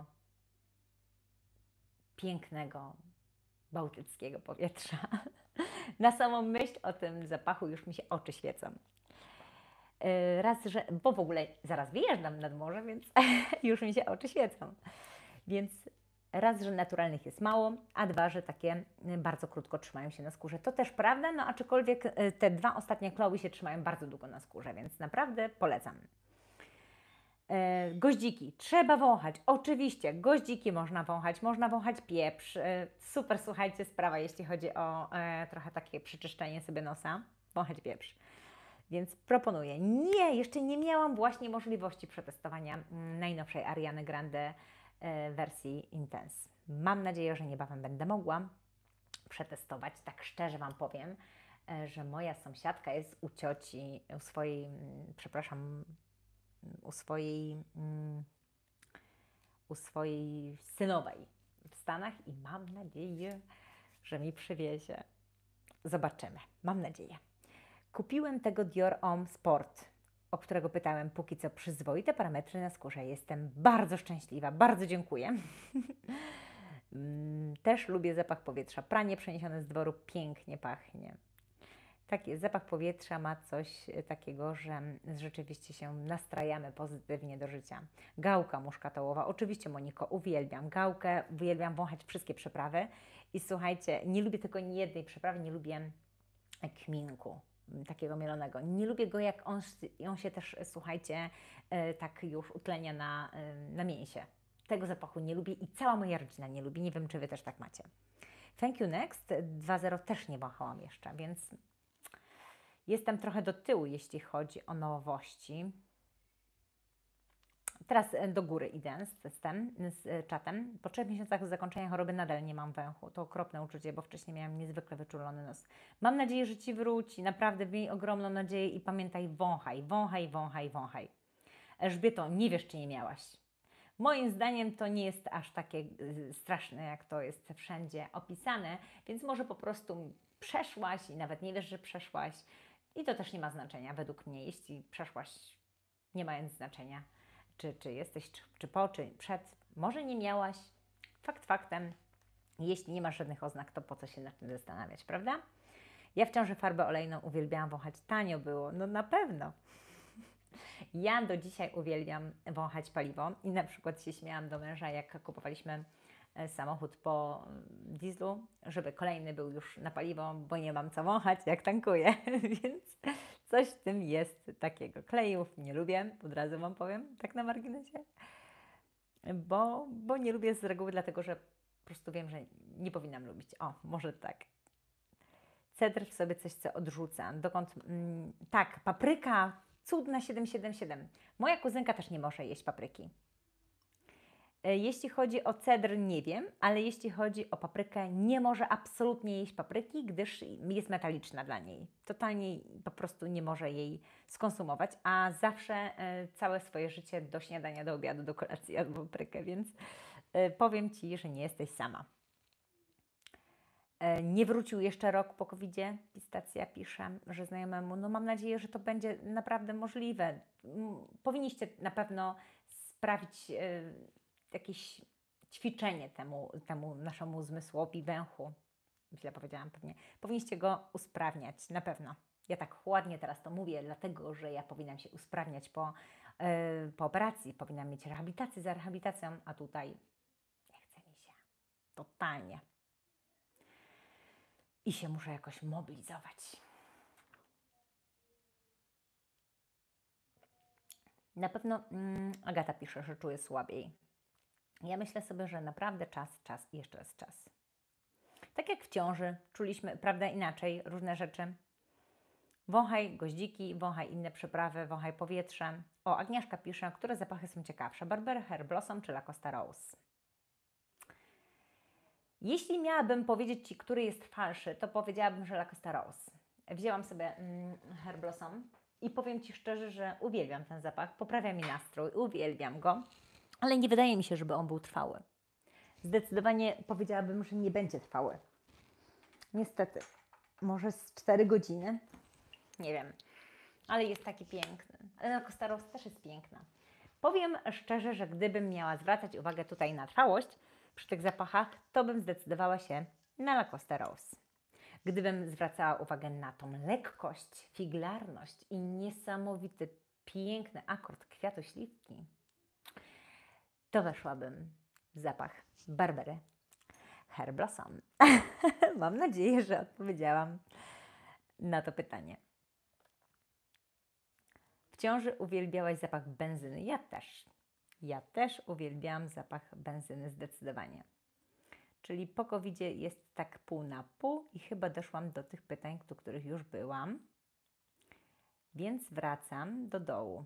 pięknego, bałtyckiego powietrza. Na samą myśl o tym zapachu już mi się oczy świecą. E, raz, że, bo w ogóle zaraz wyjeżdżam nad morze, więc już mi się oczy świecą. Więc raz, że naturalnych jest mało, a dwa, że takie bardzo krótko trzymają się na skórze. To też prawda, no aczkolwiek te dwa ostatnie Chloe się trzymają bardzo długo na skórze, więc naprawdę polecam. E, goździki trzeba wąchać. Oczywiście, goździki można wąchać, można wąchać pieprz. E, super, słuchajcie, sprawa, jeśli chodzi o e, trochę takie przeczyszczenie sobie nosa. Wąchać pieprz. Więc proponuję. Nie, jeszcze nie miałam właśnie możliwości przetestowania najnowszej Ariany Grande e, wersji Intense. Mam nadzieję, że niebawem będę mogła przetestować. Tak szczerze Wam powiem, e, że moja sąsiadka jest u cioci, u swojej, mm, przepraszam, u swojej, mm, u swojej synowej w Stanach i mam nadzieję, że mi przywiezie. Zobaczymy. Mam nadzieję. Kupiłem tego Dior Homme Sport, o którego pytałem, póki co przyzwoite parametry na skórze. Jestem bardzo szczęśliwa, bardzo dziękuję. Też lubię zapach powietrza. Pranie przeniesione z dworu pięknie pachnie. Tak jest, zapach powietrza ma coś takiego, że rzeczywiście się nastrajamy pozytywnie do życia. Gałka muszkatołowa, oczywiście Moniko, uwielbiam gałkę, uwielbiam wąchać wszystkie przyprawy i słuchajcie, nie lubię tylko jednej przyprawy, nie lubię kminku takiego mielonego. Nie lubię go, jak on, on się też, słuchajcie, tak już utlenia na, na mięsie. Tego zapachu nie lubię i cała moja rodzina nie lubi. Nie wiem, czy Wy też tak macie. Thank You Next dwa zero też nie wąchałam jeszcze, więc jestem trochę do tyłu, jeśli chodzi o nowości. Teraz do góry idę z testem, z czatem. Po trzech miesiącach zakończenia choroby nadal nie mam węchu. To okropne uczucie, bo wcześniej miałam niezwykle wyczulony nos. Mam nadzieję, że Ci wróci. Naprawdę miej ogromną nadzieję i pamiętaj, wąchaj, wąchaj, wąchaj, wąchaj. Elżbieto, nie wiesz, czy nie miałaś. Moim zdaniem to nie jest aż takie straszne, jak to jest wszędzie opisane, więc może po prostu przeszłaś i nawet nie wiesz, że przeszłaś. I to też nie ma znaczenia według mnie, jeśli przeszłaś, nie mając znaczenia. Czy, czy jesteś, czy, czy po, czy przed. Może nie miałaś. Fakt faktem, jeśli nie masz żadnych oznak, to po co się nad tym zastanawiać, prawda? Ja w ciąży farbę olejną uwielbiałam wąchać. Tanio było, no na pewno. Ja do dzisiaj uwielbiam wąchać paliwo i na przykład się śmiałam do męża, jak kupowaliśmy samochód po dieslu, żeby kolejny był już na paliwo, bo nie mam co wąchać, jak tankuję, więc coś w tym jest takiego. Klejów nie lubię, od razu Wam powiem, tak na marginesie. bo, bo nie lubię z reguły, dlatego że po prostu wiem, że nie powinnam lubić. O, może tak. Cedr w sobie coś, co odrzuca. Dokąd? Mm, tak, papryka, cudna siedem siedem siedem. Moja kuzynka też nie może jeść papryki. E, Jeśli chodzi o cedr, nie wiem, ale jeśli chodzi o paprykę, nie może absolutnie jeść papryki, gdyż jest metaliczna dla niej. Totalnie po prostu nie może jej skonsumować, a zawsze e, całe swoje życie do śniadania, do obiadu, do kolacji jadła paprykę, więc e, powiem Ci, że nie jesteś sama. E, Nie wrócił jeszcze rok po kowidzie. Pistacja pisze, że znajomemu. No mam nadzieję, że to będzie naprawdę możliwe. M, Powinniście na pewno sprawić e, jakieś ćwiczenie temu, temu naszemu zmysłowi, węchu. Źle powiedziałam pewnie. Powinniście go usprawniać, na pewno. Ja tak ładnie teraz to mówię, dlatego że ja powinnam się usprawniać po, e, po operacji. Powinnam mieć rehabilitację za rehabilitacją, a tutaj nie chce mi się. Totalnie. I się muszę jakoś mobilizować. Na pewno mm, Agata pisze, że czuje słabiej. Ja myślę sobie, że naprawdę czas, czas i jeszcze raz czas. Tak jak w ciąży czuliśmy, prawda, inaczej różne rzeczy. Wąchaj goździki, wąchaj inne przyprawy, wąchaj powietrze. O, Agnieszka pisze, które zapachy są ciekawsze, Barbera Hair Blossom czy Lacoste Rose. Jeśli miałabym powiedzieć Ci, który jest falszy, to powiedziałabym, że Lacoste Rose. Wzięłam sobie mm, Hair Blossom i powiem Ci szczerze, że uwielbiam ten zapach, poprawia mi nastrój, uwielbiam go, ale nie wydaje mi się, żeby on był trwały. Zdecydowanie powiedziałabym, że nie będzie trwały. Niestety, może z cztery godziny, nie wiem, ale jest taki piękny. Ale Lacoste Rose też jest piękna. Powiem szczerze, że gdybym miała zwracać uwagę tutaj na trwałość przy tych zapachach, to bym zdecydowała się na Lacoste Rose. Gdybym zwracała uwagę na tą lekkość, figlarność i niesamowity, piękny akord kwiatu śliwki, to weszłabym w zapach Barbery Hair Blossom. Mam nadzieję, że odpowiedziałam na to pytanie. W ciąży uwielbiałaś zapach benzyny? Ja też. Ja też uwielbiałam zapach benzyny zdecydowanie. Czyli po kowidzie jest tak pół na pół i chyba doszłam do tych pytań, do których już byłam. Więc wracam do dołu.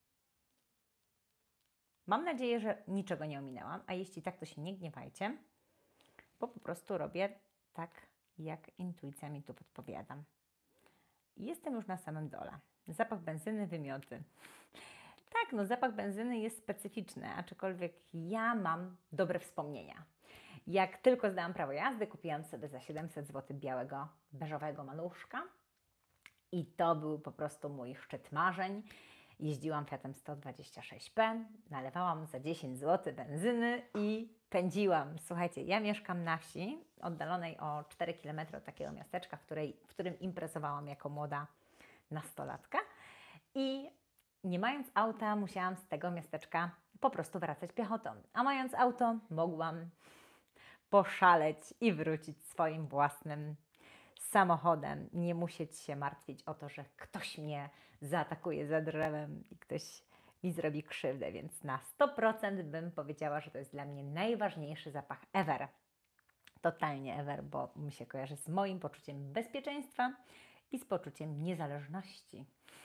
Mam nadzieję, że niczego nie ominęłam, a jeśli tak, to się nie gniewajcie, bo po prostu robię tak, jak intuicja mi tu podpowiada. Jestem już na samym dole. Zapach benzyny, wymioty. Tak, no zapach benzyny jest specyficzny, aczkolwiek ja mam dobre wspomnienia. Jak tylko zdałam prawo jazdy, kupiłam sobie za siedemset złotych białego, beżowego maluszka i to był po prostu mój szczyt marzeń. Jeździłam Fiatem sto dwadzieścia sześć P, nalewałam za dziesięć złotych benzyny i pędziłam. Słuchajcie, ja mieszkam na wsi, oddalonej o cztery kilometry od takiego miasteczka, w, której, w którym imprezowałam jako młoda nastolatka i nie mając auta, musiałam z tego miasteczka po prostu wracać piechotą. A mając auto, mogłam poszaleć i wrócić swoim własnym samochodem. Nie musieć się martwić o to, że ktoś mnie zaatakuje za drzewem i ktoś mi zrobi krzywdę. Więc na sto procent bym powiedziała, że to jest dla mnie najważniejszy zapach ever. Totalnie ever, bo mi się kojarzy z moim poczuciem bezpieczeństwa i z poczuciem niezależności.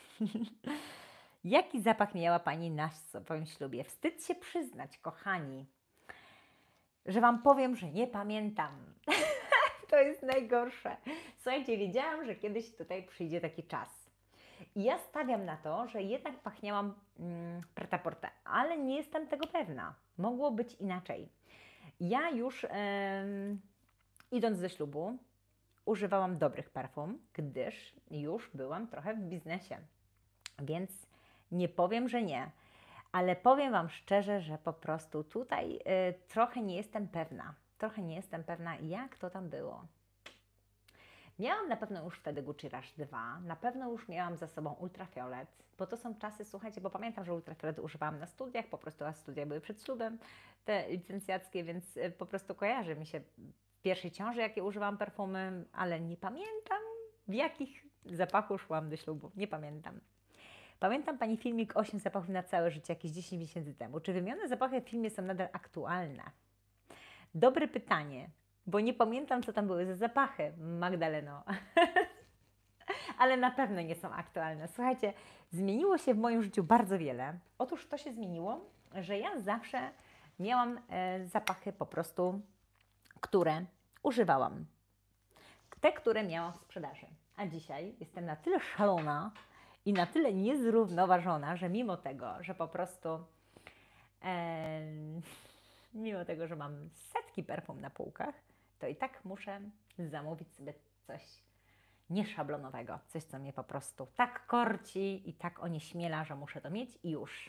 Jaki zapach miała Pani na swoim ślubie? Wstyd się przyznać, kochani, że Wam powiem, że nie pamiętam. To jest najgorsze. Słuchajcie, wiedziałam, że kiedyś tutaj przyjdzie taki czas. I ja stawiam na to, że jednak pachniałam mm, prêt-à-porter, ale nie jestem tego pewna. Mogło być inaczej. Ja już em, idąc do ślubu używałam dobrych perfum, gdyż już byłam trochę w biznesie. Więc nie powiem, że nie. Ale powiem Wam szczerze, że po prostu tutaj y, trochę nie jestem pewna. Trochę nie jestem pewna, jak to tam było. Miałam na pewno już wtedy Gucci Rush dwa, na pewno już miałam za sobą Ultrafiolet, bo to są czasy, słuchajcie, bo pamiętam, że Ultrafiolet używałam na studiach, po prostu a studia były przed ślubem, te licencjackie, więc y, po prostu kojarzy mi się w pierwszej ciąży, jakie używałam perfumy, ale nie pamiętam, w jakich zapachu szłam do ślubu, nie pamiętam. Pamiętam Pani filmik osiem zapachów na całe życie jakieś dziesięć miesięcy temu. Czy wymienione zapachy w filmie są nadal aktualne? Dobre pytanie, bo nie pamiętam, co tam były za zapachy, Magdaleno. Ale na pewno nie są aktualne. Słuchajcie, zmieniło się w moim życiu bardzo wiele. Otóż to się zmieniło, że ja zawsze miałam e, zapachy po prostu, które używałam. Te, które miałam w sprzedaży. A dzisiaj jestem na tyle szalona i na tyle niezrównoważona, że mimo tego, że po prostu e, mimo tego, że mam setki perfum na półkach, to i tak muszę zamówić sobie coś nieszablonowego. Coś, co mnie po prostu tak korci i tak onieśmiela, że muszę to mieć i już.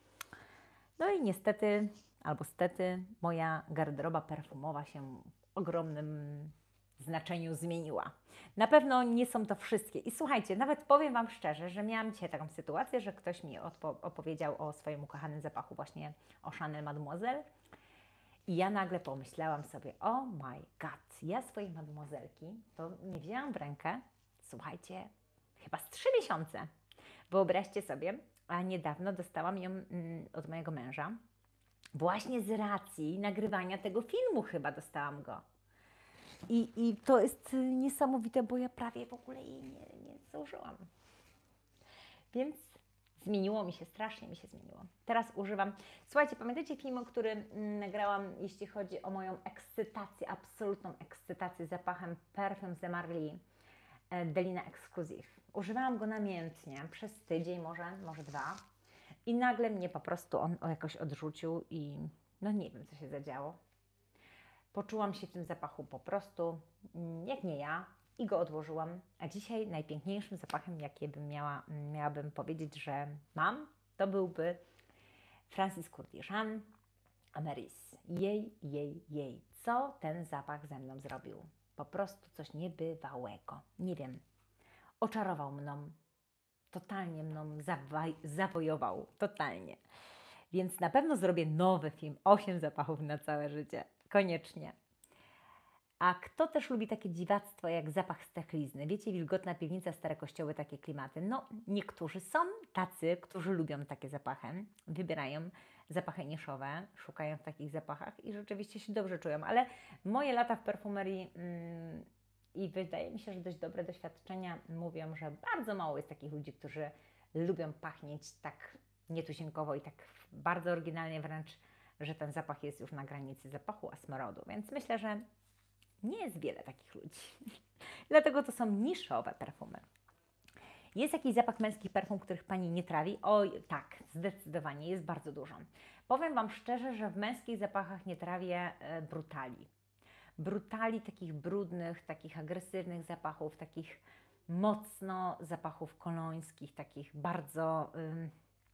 No i niestety, albo stety, moja garderoba perfumowa się w ogromnym znaczeniu zmieniła. Na pewno nie są to wszystkie. I słuchajcie, nawet powiem Wam szczerze, że miałam dzisiaj taką sytuację, że ktoś mi opowiedział o swoim ukochanym zapachu, właśnie o Chanel Mademoiselle. I ja nagle pomyślałam sobie, oh my god, ja swojej mademoiselki to nie wzięłam w rękę, słuchajcie, chyba z trzy miesiące. Wyobraźcie sobie, a niedawno dostałam ją mm, od mojego męża, właśnie z racji nagrywania tego filmu chyba dostałam go. I, i to jest niesamowite, bo ja prawie w ogóle jej nie, nie założyłam. Więc zmieniło mi się, strasznie mi się zmieniło. Teraz używam... Słuchajcie, pamiętacie film, który mm, nagrałam, jeśli chodzi o moją ekscytację, absolutną ekscytację zapachem Parfums de Marly e, Delina Exclusive. Używałam go namiętnie, przez tydzień może, może dwa. I nagle mnie po prostu on o jakoś odrzucił i no nie wiem, co się zadziało. Poczułam się w tym zapachu po prostu, mm, jak nie ja, i go odłożyłam. A dzisiaj najpiękniejszym zapachem, jaki bym miała, miałabym powiedzieć, że mam, to byłby Francis Kurkdjian Ameris. Jej, jej, jej. Co ten zapach ze mną zrobił? Po prostu coś niebywałego. Nie wiem. Oczarował mną. Totalnie mną zawaj, zawojował. Totalnie. Więc na pewno zrobię nowy film. osiem zapachów na całe życie. Koniecznie. A kto też lubi takie dziwactwo jak zapach stechlizny? Wiecie, wilgotna piwnica, stare kościoły, takie klimaty. No, niektórzy są tacy, którzy lubią takie zapachy. Wybierają zapachy niszowe, szukają w takich zapachach i rzeczywiście się dobrze czują. Ale moje lata w perfumerii mm, i wydaje mi się, że dość dobre doświadczenia mówią, że bardzo mało jest takich ludzi, którzy lubią pachnieć tak nietuzinkowo i tak bardzo oryginalnie wręcz, że ten zapach jest już na granicy zapachu a smrodu. Więc myślę, że nie jest wiele takich ludzi. Dlatego to są niszowe perfumy. Jest jakiś zapach męskich perfum, których Pani nie trawi? Oj, tak, zdecydowanie, jest bardzo dużo. Powiem Wam szczerze, że w męskich zapachach nie trawię e, brutali. Brutali, takich brudnych, takich agresywnych zapachów, takich mocno zapachów kolońskich, takich bardzo... Ym,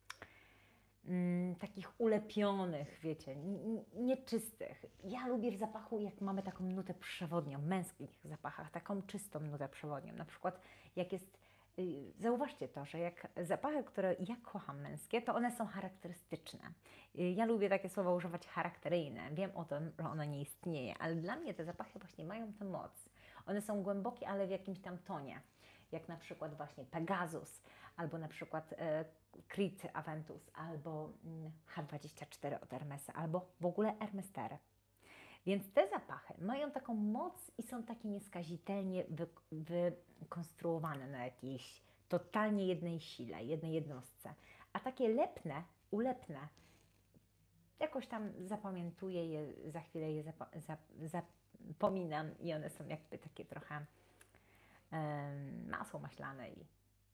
Mm, takich ulepionych, wiecie, nieczystych. Ja lubię w zapachu, jak mamy taką nutę przewodnią, w męskich zapachach, taką czystą nutę przewodnią. Na przykład jak jest, yy, zauważcie to, że jak zapachy, które ja kocham męskie, to one są charakterystyczne. Yy, ja lubię takie słowa używać charakteryjne. Wiem o tym, że ono nie istnieje, ale dla mnie te zapachy właśnie mają tę moc. One są głębokie, ale w jakimś tam tonie. Jak na przykład właśnie Pegasus, albo na przykład e, Creed Aventus, albo mm, H dwadzieścia cztery od Hermesa, albo w ogóle Hermes Terre. Więc te zapachy mają taką moc i są takie nieskazitelnie wy, wykonstruowane na jakiejś totalnie jednej sile, jednej jednostce. A takie lepne, ulepne, jakoś tam zapamiętuję je, za chwilę je zap, zap, zapominam i one są jakby takie trochę masło maślane i,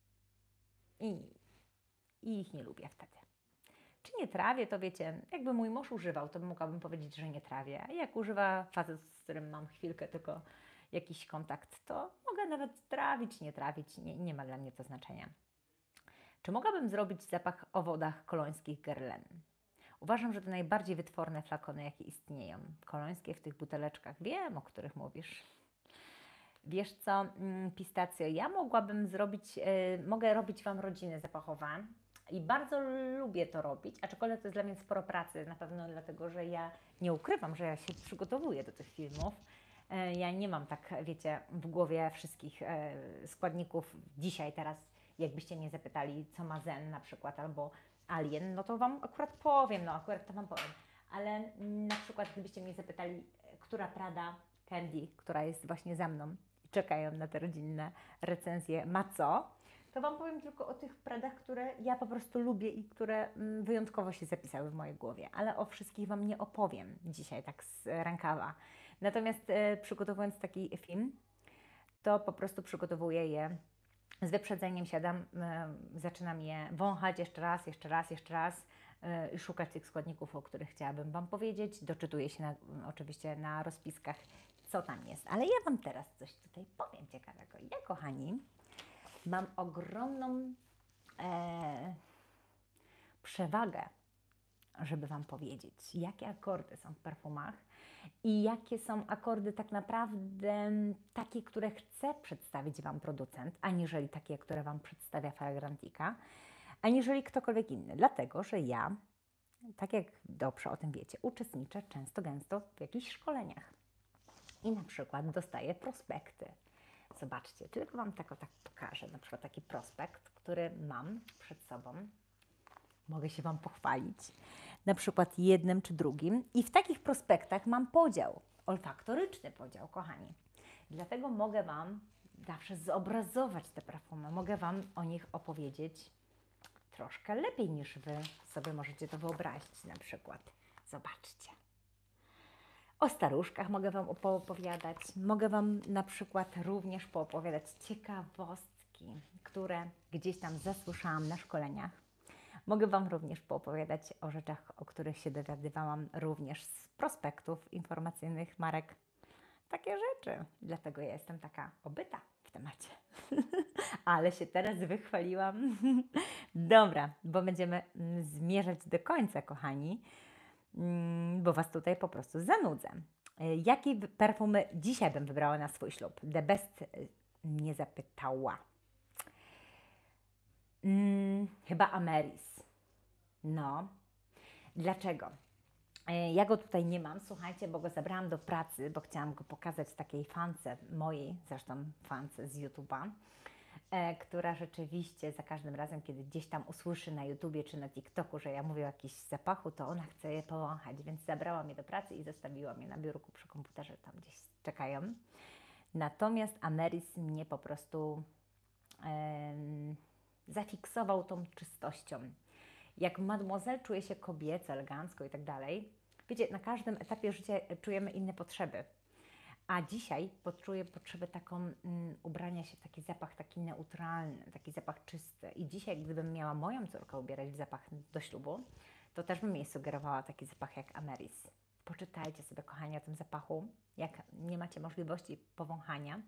i, i ich nie lubię wtedy. Czy nie trawię, to wiecie, jakby mój mąż używał, to mogłabym powiedzieć, że nie trawię. A jak używa facet, z którym mam chwilkę tylko jakiś kontakt, to mogę nawet trawić, nie trawić, nie, nie ma dla mnie to znaczenia. Czy mogłabym zrobić zapach o wodach kolońskich Guerlain? Uważam, że to najbardziej wytworne flakony, jakie istnieją. Kolońskie w tych buteleczkach. Wiem, o których mówisz. Wiesz co, pistacjo, ja mogłabym zrobić, yy, mogę robić Wam rodziny zapachowe i bardzo lubię to robić, aczkolwiek to jest dla mnie sporo pracy, na pewno dlatego, że ja nie ukrywam, że ja się przygotowuję do tych filmów. Yy, ja nie mam tak, wiecie, w głowie wszystkich yy, składników dzisiaj, teraz Jakbyście mnie zapytali, co ma Zen na przykład, albo Alien, no to Wam akurat powiem, no akurat to Wam powiem. Ale mm, na przykład gdybyście mnie zapytali, która Prada Candy, która jest właśnie za mną i czekają na te rodzinne recenzje, ma co, to Wam powiem tylko o tych Pradach, które ja po prostu lubię i które mm, wyjątkowo się zapisały w mojej głowie, ale o wszystkich Wam nie opowiem dzisiaj tak z rękawa. Natomiast e, przygotowując taki film, to po prostu przygotowuję je z wyprzedzeniem, siadam, e, zaczynam je wąchać jeszcze raz, jeszcze raz, jeszcze raz e, i szukać tych składników, o których chciałabym Wam powiedzieć. Doczytuję się na, oczywiście na rozpiskach, co tam jest. Ale ja Wam teraz coś tutaj powiem ciekawego. Ja, kochani, mam ogromną e, przewagę, żeby Wam powiedzieć, jakie akordy są w perfumach i jakie są akordy tak naprawdę takie, które chce przedstawić Wam producent, aniżeli takie, które Wam przedstawia Fragrantica, aniżeli ktokolwiek inny. Dlatego, że ja, tak jak dobrze o tym wiecie, uczestniczę często, gęsto w jakichś szkoleniach. I na przykład dostaję prospekty. Zobaczcie, tylko Wam tak o tak pokażę, na przykład taki prospekt, który mam przed sobą. Mogę się Wam pochwalić, na przykład jednym czy drugim. I w takich prospektach mam podział, olfaktoryczny podział, kochani. Dlatego mogę Wam zawsze zobrazować te perfumy, mogę Wam o nich opowiedzieć troszkę lepiej niż Wy sobie możecie to wyobrazić na przykład. Zobaczcie. O staruszkach mogę Wam poopowiadać, mogę Wam na przykład również poopowiadać ciekawostki, które gdzieś tam zasłyszałam na szkoleniach. Mogę Wam również poopowiadać o rzeczach, o których się dowiadywałam również z prospektów informacyjnych marek. Takie rzeczy. Dlatego ja jestem taka obyta w temacie. Ale się teraz wychwaliłam. Dobra, bo będziemy zmierzać do końca, kochani, bo Was tutaj po prostu zanudzę. Jakie perfumy dzisiaj bym wybrała na swój ślub? The Best mnie zapytała. Hmm, chyba Ameris. No. Dlaczego? Ja go tutaj nie mam, słuchajcie, bo go zabrałam do pracy, bo chciałam go pokazać takiej fance mojej, zresztą fance z YouTube'a, e, która rzeczywiście za każdym razem, kiedy gdzieś tam usłyszy na YouTubie czy na TikToku, że ja mówię o jakimś zapachu, to ona chce je powąchać, więc zabrała mnie do pracy i zostawiła mnie na biurku przy komputerze, tam gdzieś czekają. Natomiast Ameris mnie po prostu e, zafiksował tą czystością. Jak mademoiselle czuje się kobieco, elegancko i tak dalej. Wiecie, na każdym etapie życia czujemy inne potrzeby. A dzisiaj poczuję potrzebę taką mm, ubrania się w taki zapach taki neutralny, taki zapach czysty. I dzisiaj, gdybym miała moją córkę ubierać w zapach do ślubu, to też bym jej sugerowała taki zapach jak Ameris. Poczytajcie sobie, kochani, o tym zapachu. Jak nie macie możliwości powąchania,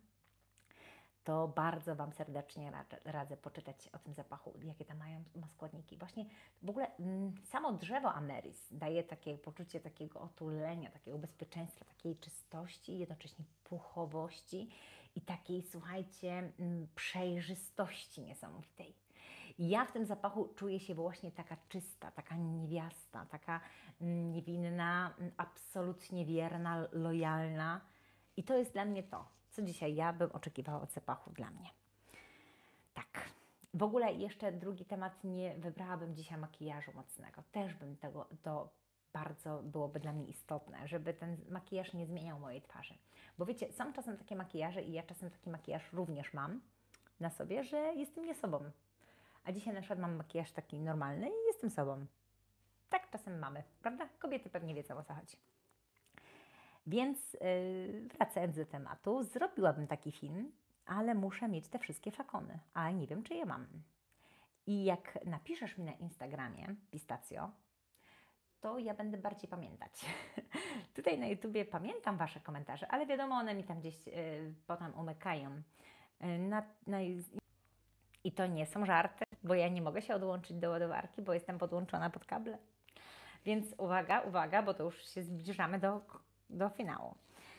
to bardzo Wam serdecznie radzę, radzę poczytać o tym zapachu, jakie tam mają ma składniki. Właśnie w ogóle mm, samo drzewo Ameris daje takie poczucie takiego otulenia, takiego bezpieczeństwa, takiej czystości, jednocześnie puchowości i takiej, słuchajcie, mm, przejrzystości niesamowitej. I ja w tym zapachu czuję się właśnie taka czysta, taka niewiasta, taka mm, niewinna, mm, absolutnie wierna, lojalna. I to jest dla mnie to, co dzisiaj ja bym oczekiwała od zapachu dla mnie. Tak. W ogóle jeszcze drugi temat, nie wybrałabym dzisiaj makijażu mocnego. Też bym tego, to bardzo byłoby dla mnie istotne, żeby ten makijaż nie zmieniał mojej twarzy. Bo wiecie, są czasem takie makijaże i ja czasem taki makijaż również mam na sobie, że jestem nie sobą. A dzisiaj na przykład mam makijaż taki normalny i jestem sobą. Tak czasem mamy, prawda? Kobiety pewnie wiedzą, o co chodzi. Więc yy, wracając do tematu, zrobiłabym taki film, ale muszę mieć te wszystkie flakony, a nie wiem, czy je mam. I jak napiszesz mi na Instagramie Pistacjo, to ja będę bardziej pamiętać. Tutaj na YouTubie pamiętam Wasze komentarze, ale wiadomo, one mi tam gdzieś yy, potem umykają. Yy, na, na, I to nie są żarty, bo ja nie mogę się odłączyć do ładowarki, bo jestem podłączona pod kable. Więc uwaga, uwaga, bo to już się zbliżamy do do finału.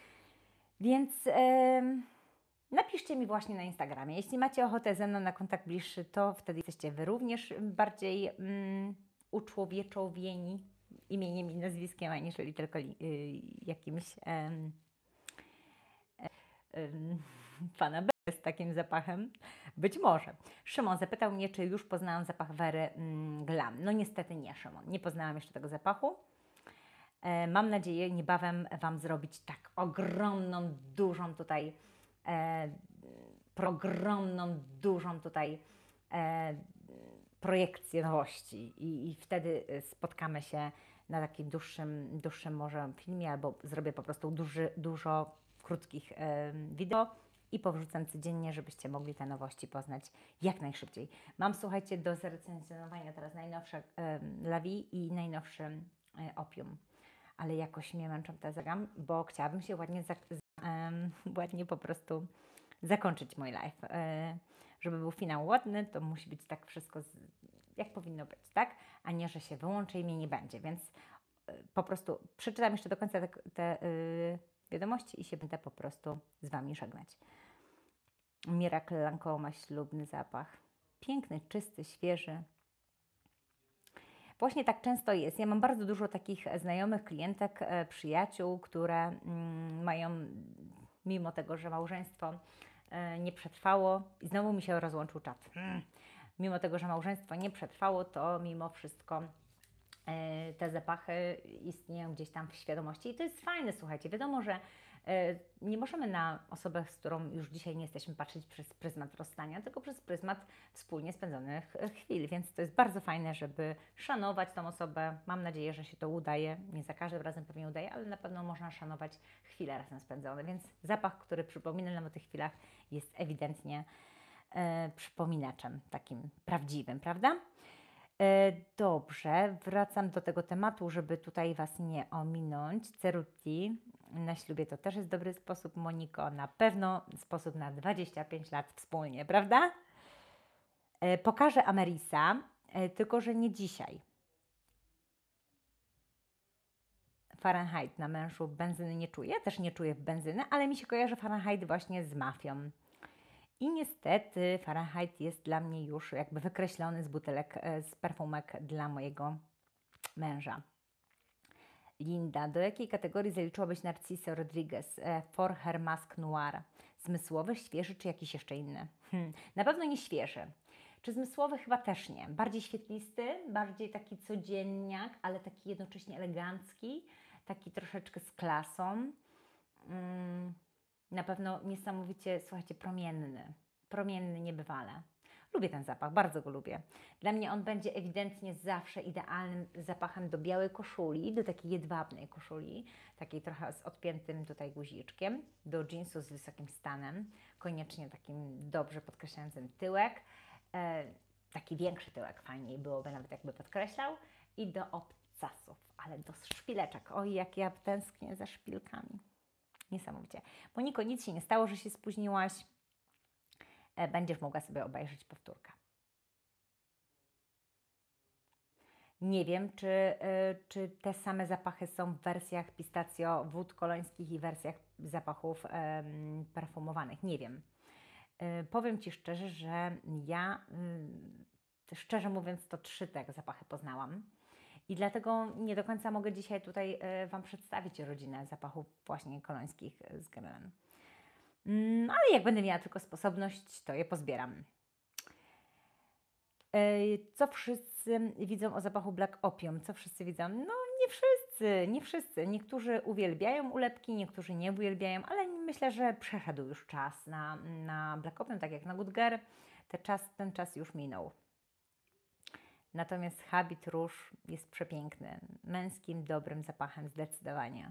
Więc e, napiszcie mi właśnie na Instagramie. Jeśli macie ochotę ze mną na kontakt bliższy, to wtedy jesteście Wy również bardziej mm, uczłowieczowieni imieniem i nazwiskiem, aniżeli tylko y, jakimś y, y, y, pana B. z takim zapachem? Być może. Szymon zapytał mnie, czy już poznałam zapach Wery mm, Glam. No niestety nie, Szymon. Nie poznałam jeszcze tego zapachu. E, mam nadzieję niebawem Wam zrobić tak ogromną, dużą tutaj, e, ogromną, dużą tutaj e, projekcję nowości I, i wtedy spotkamy się na takim dłuższym, dłuższym może filmie, albo zrobię po prostu duży, dużo krótkich e, wideo i powrzucam codziennie, żebyście mogli te nowości poznać jak najszybciej. Mam, słuchajcie, do zrecenzjonowania teraz najnowsze e, Lavi i najnowszy e, Opium, ale jakoś mnie męczą te zagam, bo chciałabym się ładnie, za, um, ładnie po prostu zakończyć mój live. E, żeby był finał ładny, to musi być tak wszystko z, jak powinno być, tak? A nie, że się wyłączy i mnie nie będzie, więc e, po prostu przeczytam jeszcze do końca te, te e, wiadomości i się będę po prostu z Wami żegnać. Miracle Lancôme ma ślubny zapach. Piękny, czysty, świeży. Właśnie tak często jest. Ja mam bardzo dużo takich znajomych, klientek, e, przyjaciół, które mm, mają, mimo tego, że małżeństwo e, nie przetrwało, i znowu mi się rozłączył czat. Mm. Mimo tego, że małżeństwo nie przetrwało, to mimo wszystko e, te zapachy istnieją gdzieś tam w świadomości. I to jest fajne, słuchajcie. Wiadomo, że nie możemy na osobę, z którą już dzisiaj nie jesteśmy, patrzeć przez pryzmat rozstania, tylko przez pryzmat wspólnie spędzonych chwil, więc to jest bardzo fajne, żeby szanować tą osobę. Mam nadzieję, że się to udaje. Nie za każdym razem pewnie udaje, ale na pewno można szanować chwile razem spędzone, więc zapach, który przypomina nam o tych chwilach, jest ewidentnie e, przypominaczem takim prawdziwym, prawda? Dobrze, wracam do tego tematu, żeby tutaj Was nie ominąć. Cerutti na ślubie to też jest dobry sposób, Moniko, na pewno sposób na dwadzieścia pięć lat wspólnie, prawda? Pokażę Amerisa, tylko że nie dzisiaj. Fahrenheit na mężu benzyny nie czuję, też nie czuję benzyny, ale mi się kojarzy Fahrenheit właśnie z mafią. I niestety Fahrenheit jest dla mnie już jakby wykreślony z butelek, z perfumek dla mojego męża. Linda, do jakiej kategorii zaliczyłabyś Narciso Rodriguez for her mask noir? Zmysłowy, świeży czy jakiś jeszcze inny? Hmm. Na pewno nie świeży. Czy zmysłowy? Chyba też nie. Bardziej świetlisty, bardziej taki codzienniak, ale taki jednocześnie elegancki, taki troszeczkę z klasą. Hmm. Na pewno niesamowicie, słuchajcie, promienny. Promienny niebywale. Lubię ten zapach, bardzo go lubię. Dla mnie on będzie ewidentnie zawsze idealnym zapachem do białej koszuli, do takiej jedwabnej koszuli, takiej trochę z odpiętym tutaj guziczkiem, do jeansu z wysokim stanem, koniecznie takim dobrze podkreślającym tyłek, e, taki większy tyłek fajniej byłoby nawet jakby podkreślał, i do obcasów, ale do szpileczek. Oj, jak ja tęsknię za szpilkami. Niesamowicie. Moniko, nic się nie stało, że się spóźniłaś. Będziesz mogła sobie obejrzeć powtórkę. Nie wiem, czy, czy te same zapachy są w wersjach pistacjo wód kolońskich i wersjach zapachów um, perfumowanych. Nie wiem. Y, powiem Ci szczerze, że ja, y, szczerze mówiąc, to trzy te zapachy poznałam. I dlatego nie do końca mogę dzisiaj tutaj y, Wam przedstawić rodzinę zapachów właśnie kolońskich z Guerlain. Mm, ale jak będę miała tylko sposobność, to je pozbieram. Co wszyscy widzą o zapachu Black Opium? Co wszyscy widzą? No nie wszyscy, nie wszyscy. Niektórzy uwielbiają ulepki, niektórzy nie uwielbiają, ale myślę, że przeszedł już czas na, na Black Opium, tak jak na Good Girl. Ten czas, ten czas już minął. Natomiast Habit Rouge jest przepiękny. Męskim, dobrym zapachem zdecydowanie.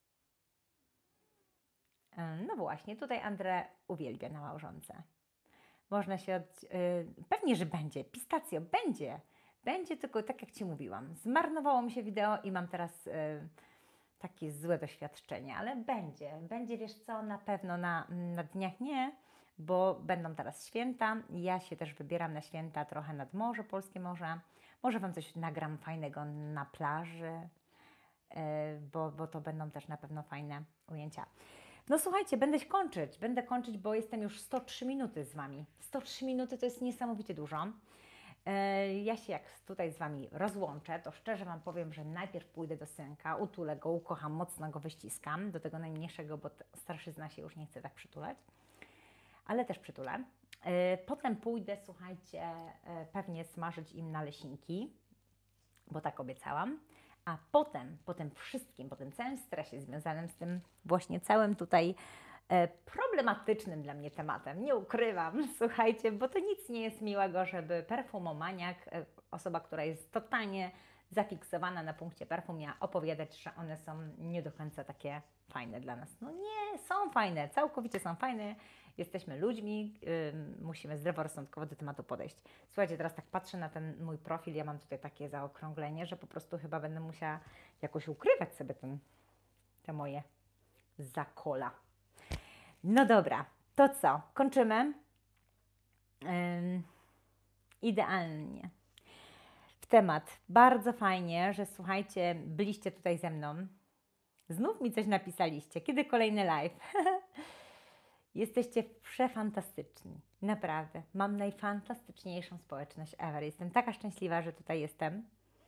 No właśnie, tutaj André uwielbia na małżonce. Można się od... Yy, pewnie, że będzie. Pistacjo, będzie. Będzie, tylko tak jak Ci mówiłam. Zmarnowało mi się wideo i mam teraz yy, takie złe doświadczenie, ale będzie. Będzie, wiesz co, na pewno na, na dniach nie, bo będą teraz święta. Ja się też wybieram na święta trochę nad morze, polskie morze. Może Wam coś nagram fajnego na plaży, yy, bo, bo to będą też na pewno fajne ujęcia. No słuchajcie, będę kończyć, będę kończyć, bo jestem już sto trzy minuty z Wami. sto trzy minuty to jest niesamowicie dużo. Ja się jak tutaj z Wami rozłączę, to szczerze Wam powiem, że najpierw pójdę do synka, utulę go, ukocham, mocno go wyściskam, do tego najmniejszego, bo starszyzna się już nie chce tak przytulać. ale też przytulę. Yy, potem pójdę, słuchajcie, yy, pewnie smażyć im naleśniki, bo tak obiecałam. A potem, po tym wszystkim, po tym całym stresie związanym z tym właśnie całym tutaj e, problematycznym dla mnie tematem, nie ukrywam, słuchajcie, bo to nic nie jest miłego, żeby perfumomaniak, e, osoba, która jest totalnie zafiksowana na punkcie perfum, miała opowiadać, że one są nie do końca takie fajne dla nas. No nie, są fajne, całkowicie są fajne. Jesteśmy ludźmi, yy, musimy zdroworozsądkowo do tematu podejść. Słuchajcie, teraz tak patrzę na ten mój profil, ja mam tutaj takie zaokrąglenie, że po prostu chyba będę musiała jakoś ukrywać sobie ten, te moje zakola. No dobra, to co? Kończymy? Yy, idealnie. W temat. Bardzo fajnie, że słuchajcie, byliście tutaj ze mną. Znów mi coś napisaliście. Kiedy kolejny live? Jesteście przefantastyczni. Naprawdę. Mam najfantastyczniejszą społeczność ever. Jestem taka szczęśliwa, że tutaj jestem.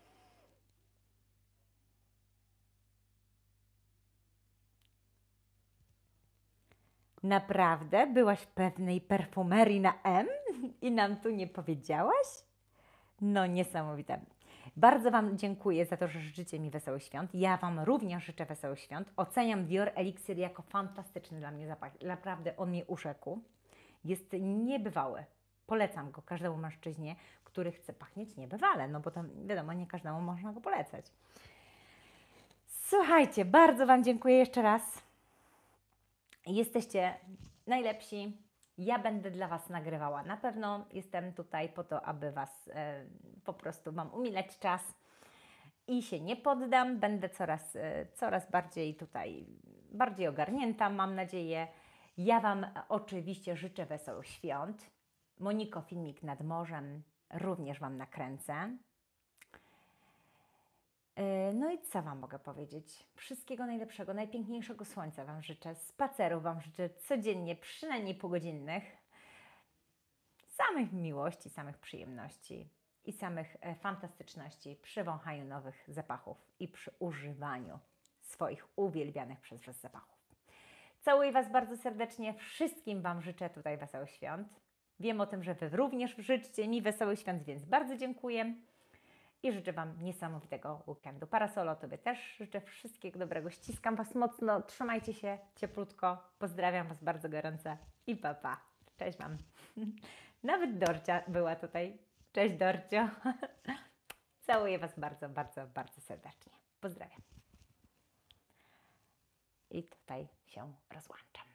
Naprawdę? Byłaś w pewnej perfumerii na M i nam tu nie powiedziałaś? No niesamowite. Bardzo Wam dziękuję za to, że życzycie mi wesołych świąt. Ja Wam również życzę wesołych świąt. Oceniam Dior Elixir jako fantastyczny dla mnie zapach. Naprawdę on mnie urzekł. Jest niebywały. Polecam go każdemu mężczyźnie, który chce pachnieć niebywale, no bo to wiadomo, nie każdemu można go polecać. Słuchajcie, bardzo Wam dziękuję jeszcze raz. Jesteście najlepsi. Ja będę dla Was nagrywała. Na pewno jestem tutaj po to, aby Was e, po prostu Wam umilać czas i się nie poddam. Będę coraz, e, coraz bardziej tutaj, bardziej ogarnięta, mam nadzieję. Ja Wam oczywiście życzę wesołych świąt. Moniko, filmik nad morzem również Wam nakręcę. No i co Wam mogę powiedzieć? Wszystkiego najlepszego, najpiękniejszego słońca Wam życzę, spacerów Wam życzę codziennie, przynajmniej półgodzinnych, samych miłości, samych przyjemności i samych fantastyczności przy wąchaniu nowych zapachów i przy używaniu swoich uwielbianych przez Was zapachów. Całuję Was bardzo serdecznie, wszystkim Wam życzę tutaj wesołych świąt. Wiem o tym, że Wy również życzcie mi wesołych świąt, więc bardzo dziękuję. I życzę Wam niesamowitego weekendu. Parasolo, Tobie też życzę wszystkiego dobrego. Ściskam Was mocno, trzymajcie się cieplutko. Pozdrawiam Was bardzo gorąco i pa, pa. Cześć Wam. Nawet Dorcia była tutaj. Cześć Dorcio. Całuję Was bardzo, bardzo, bardzo serdecznie. Pozdrawiam. I tutaj się rozłączam.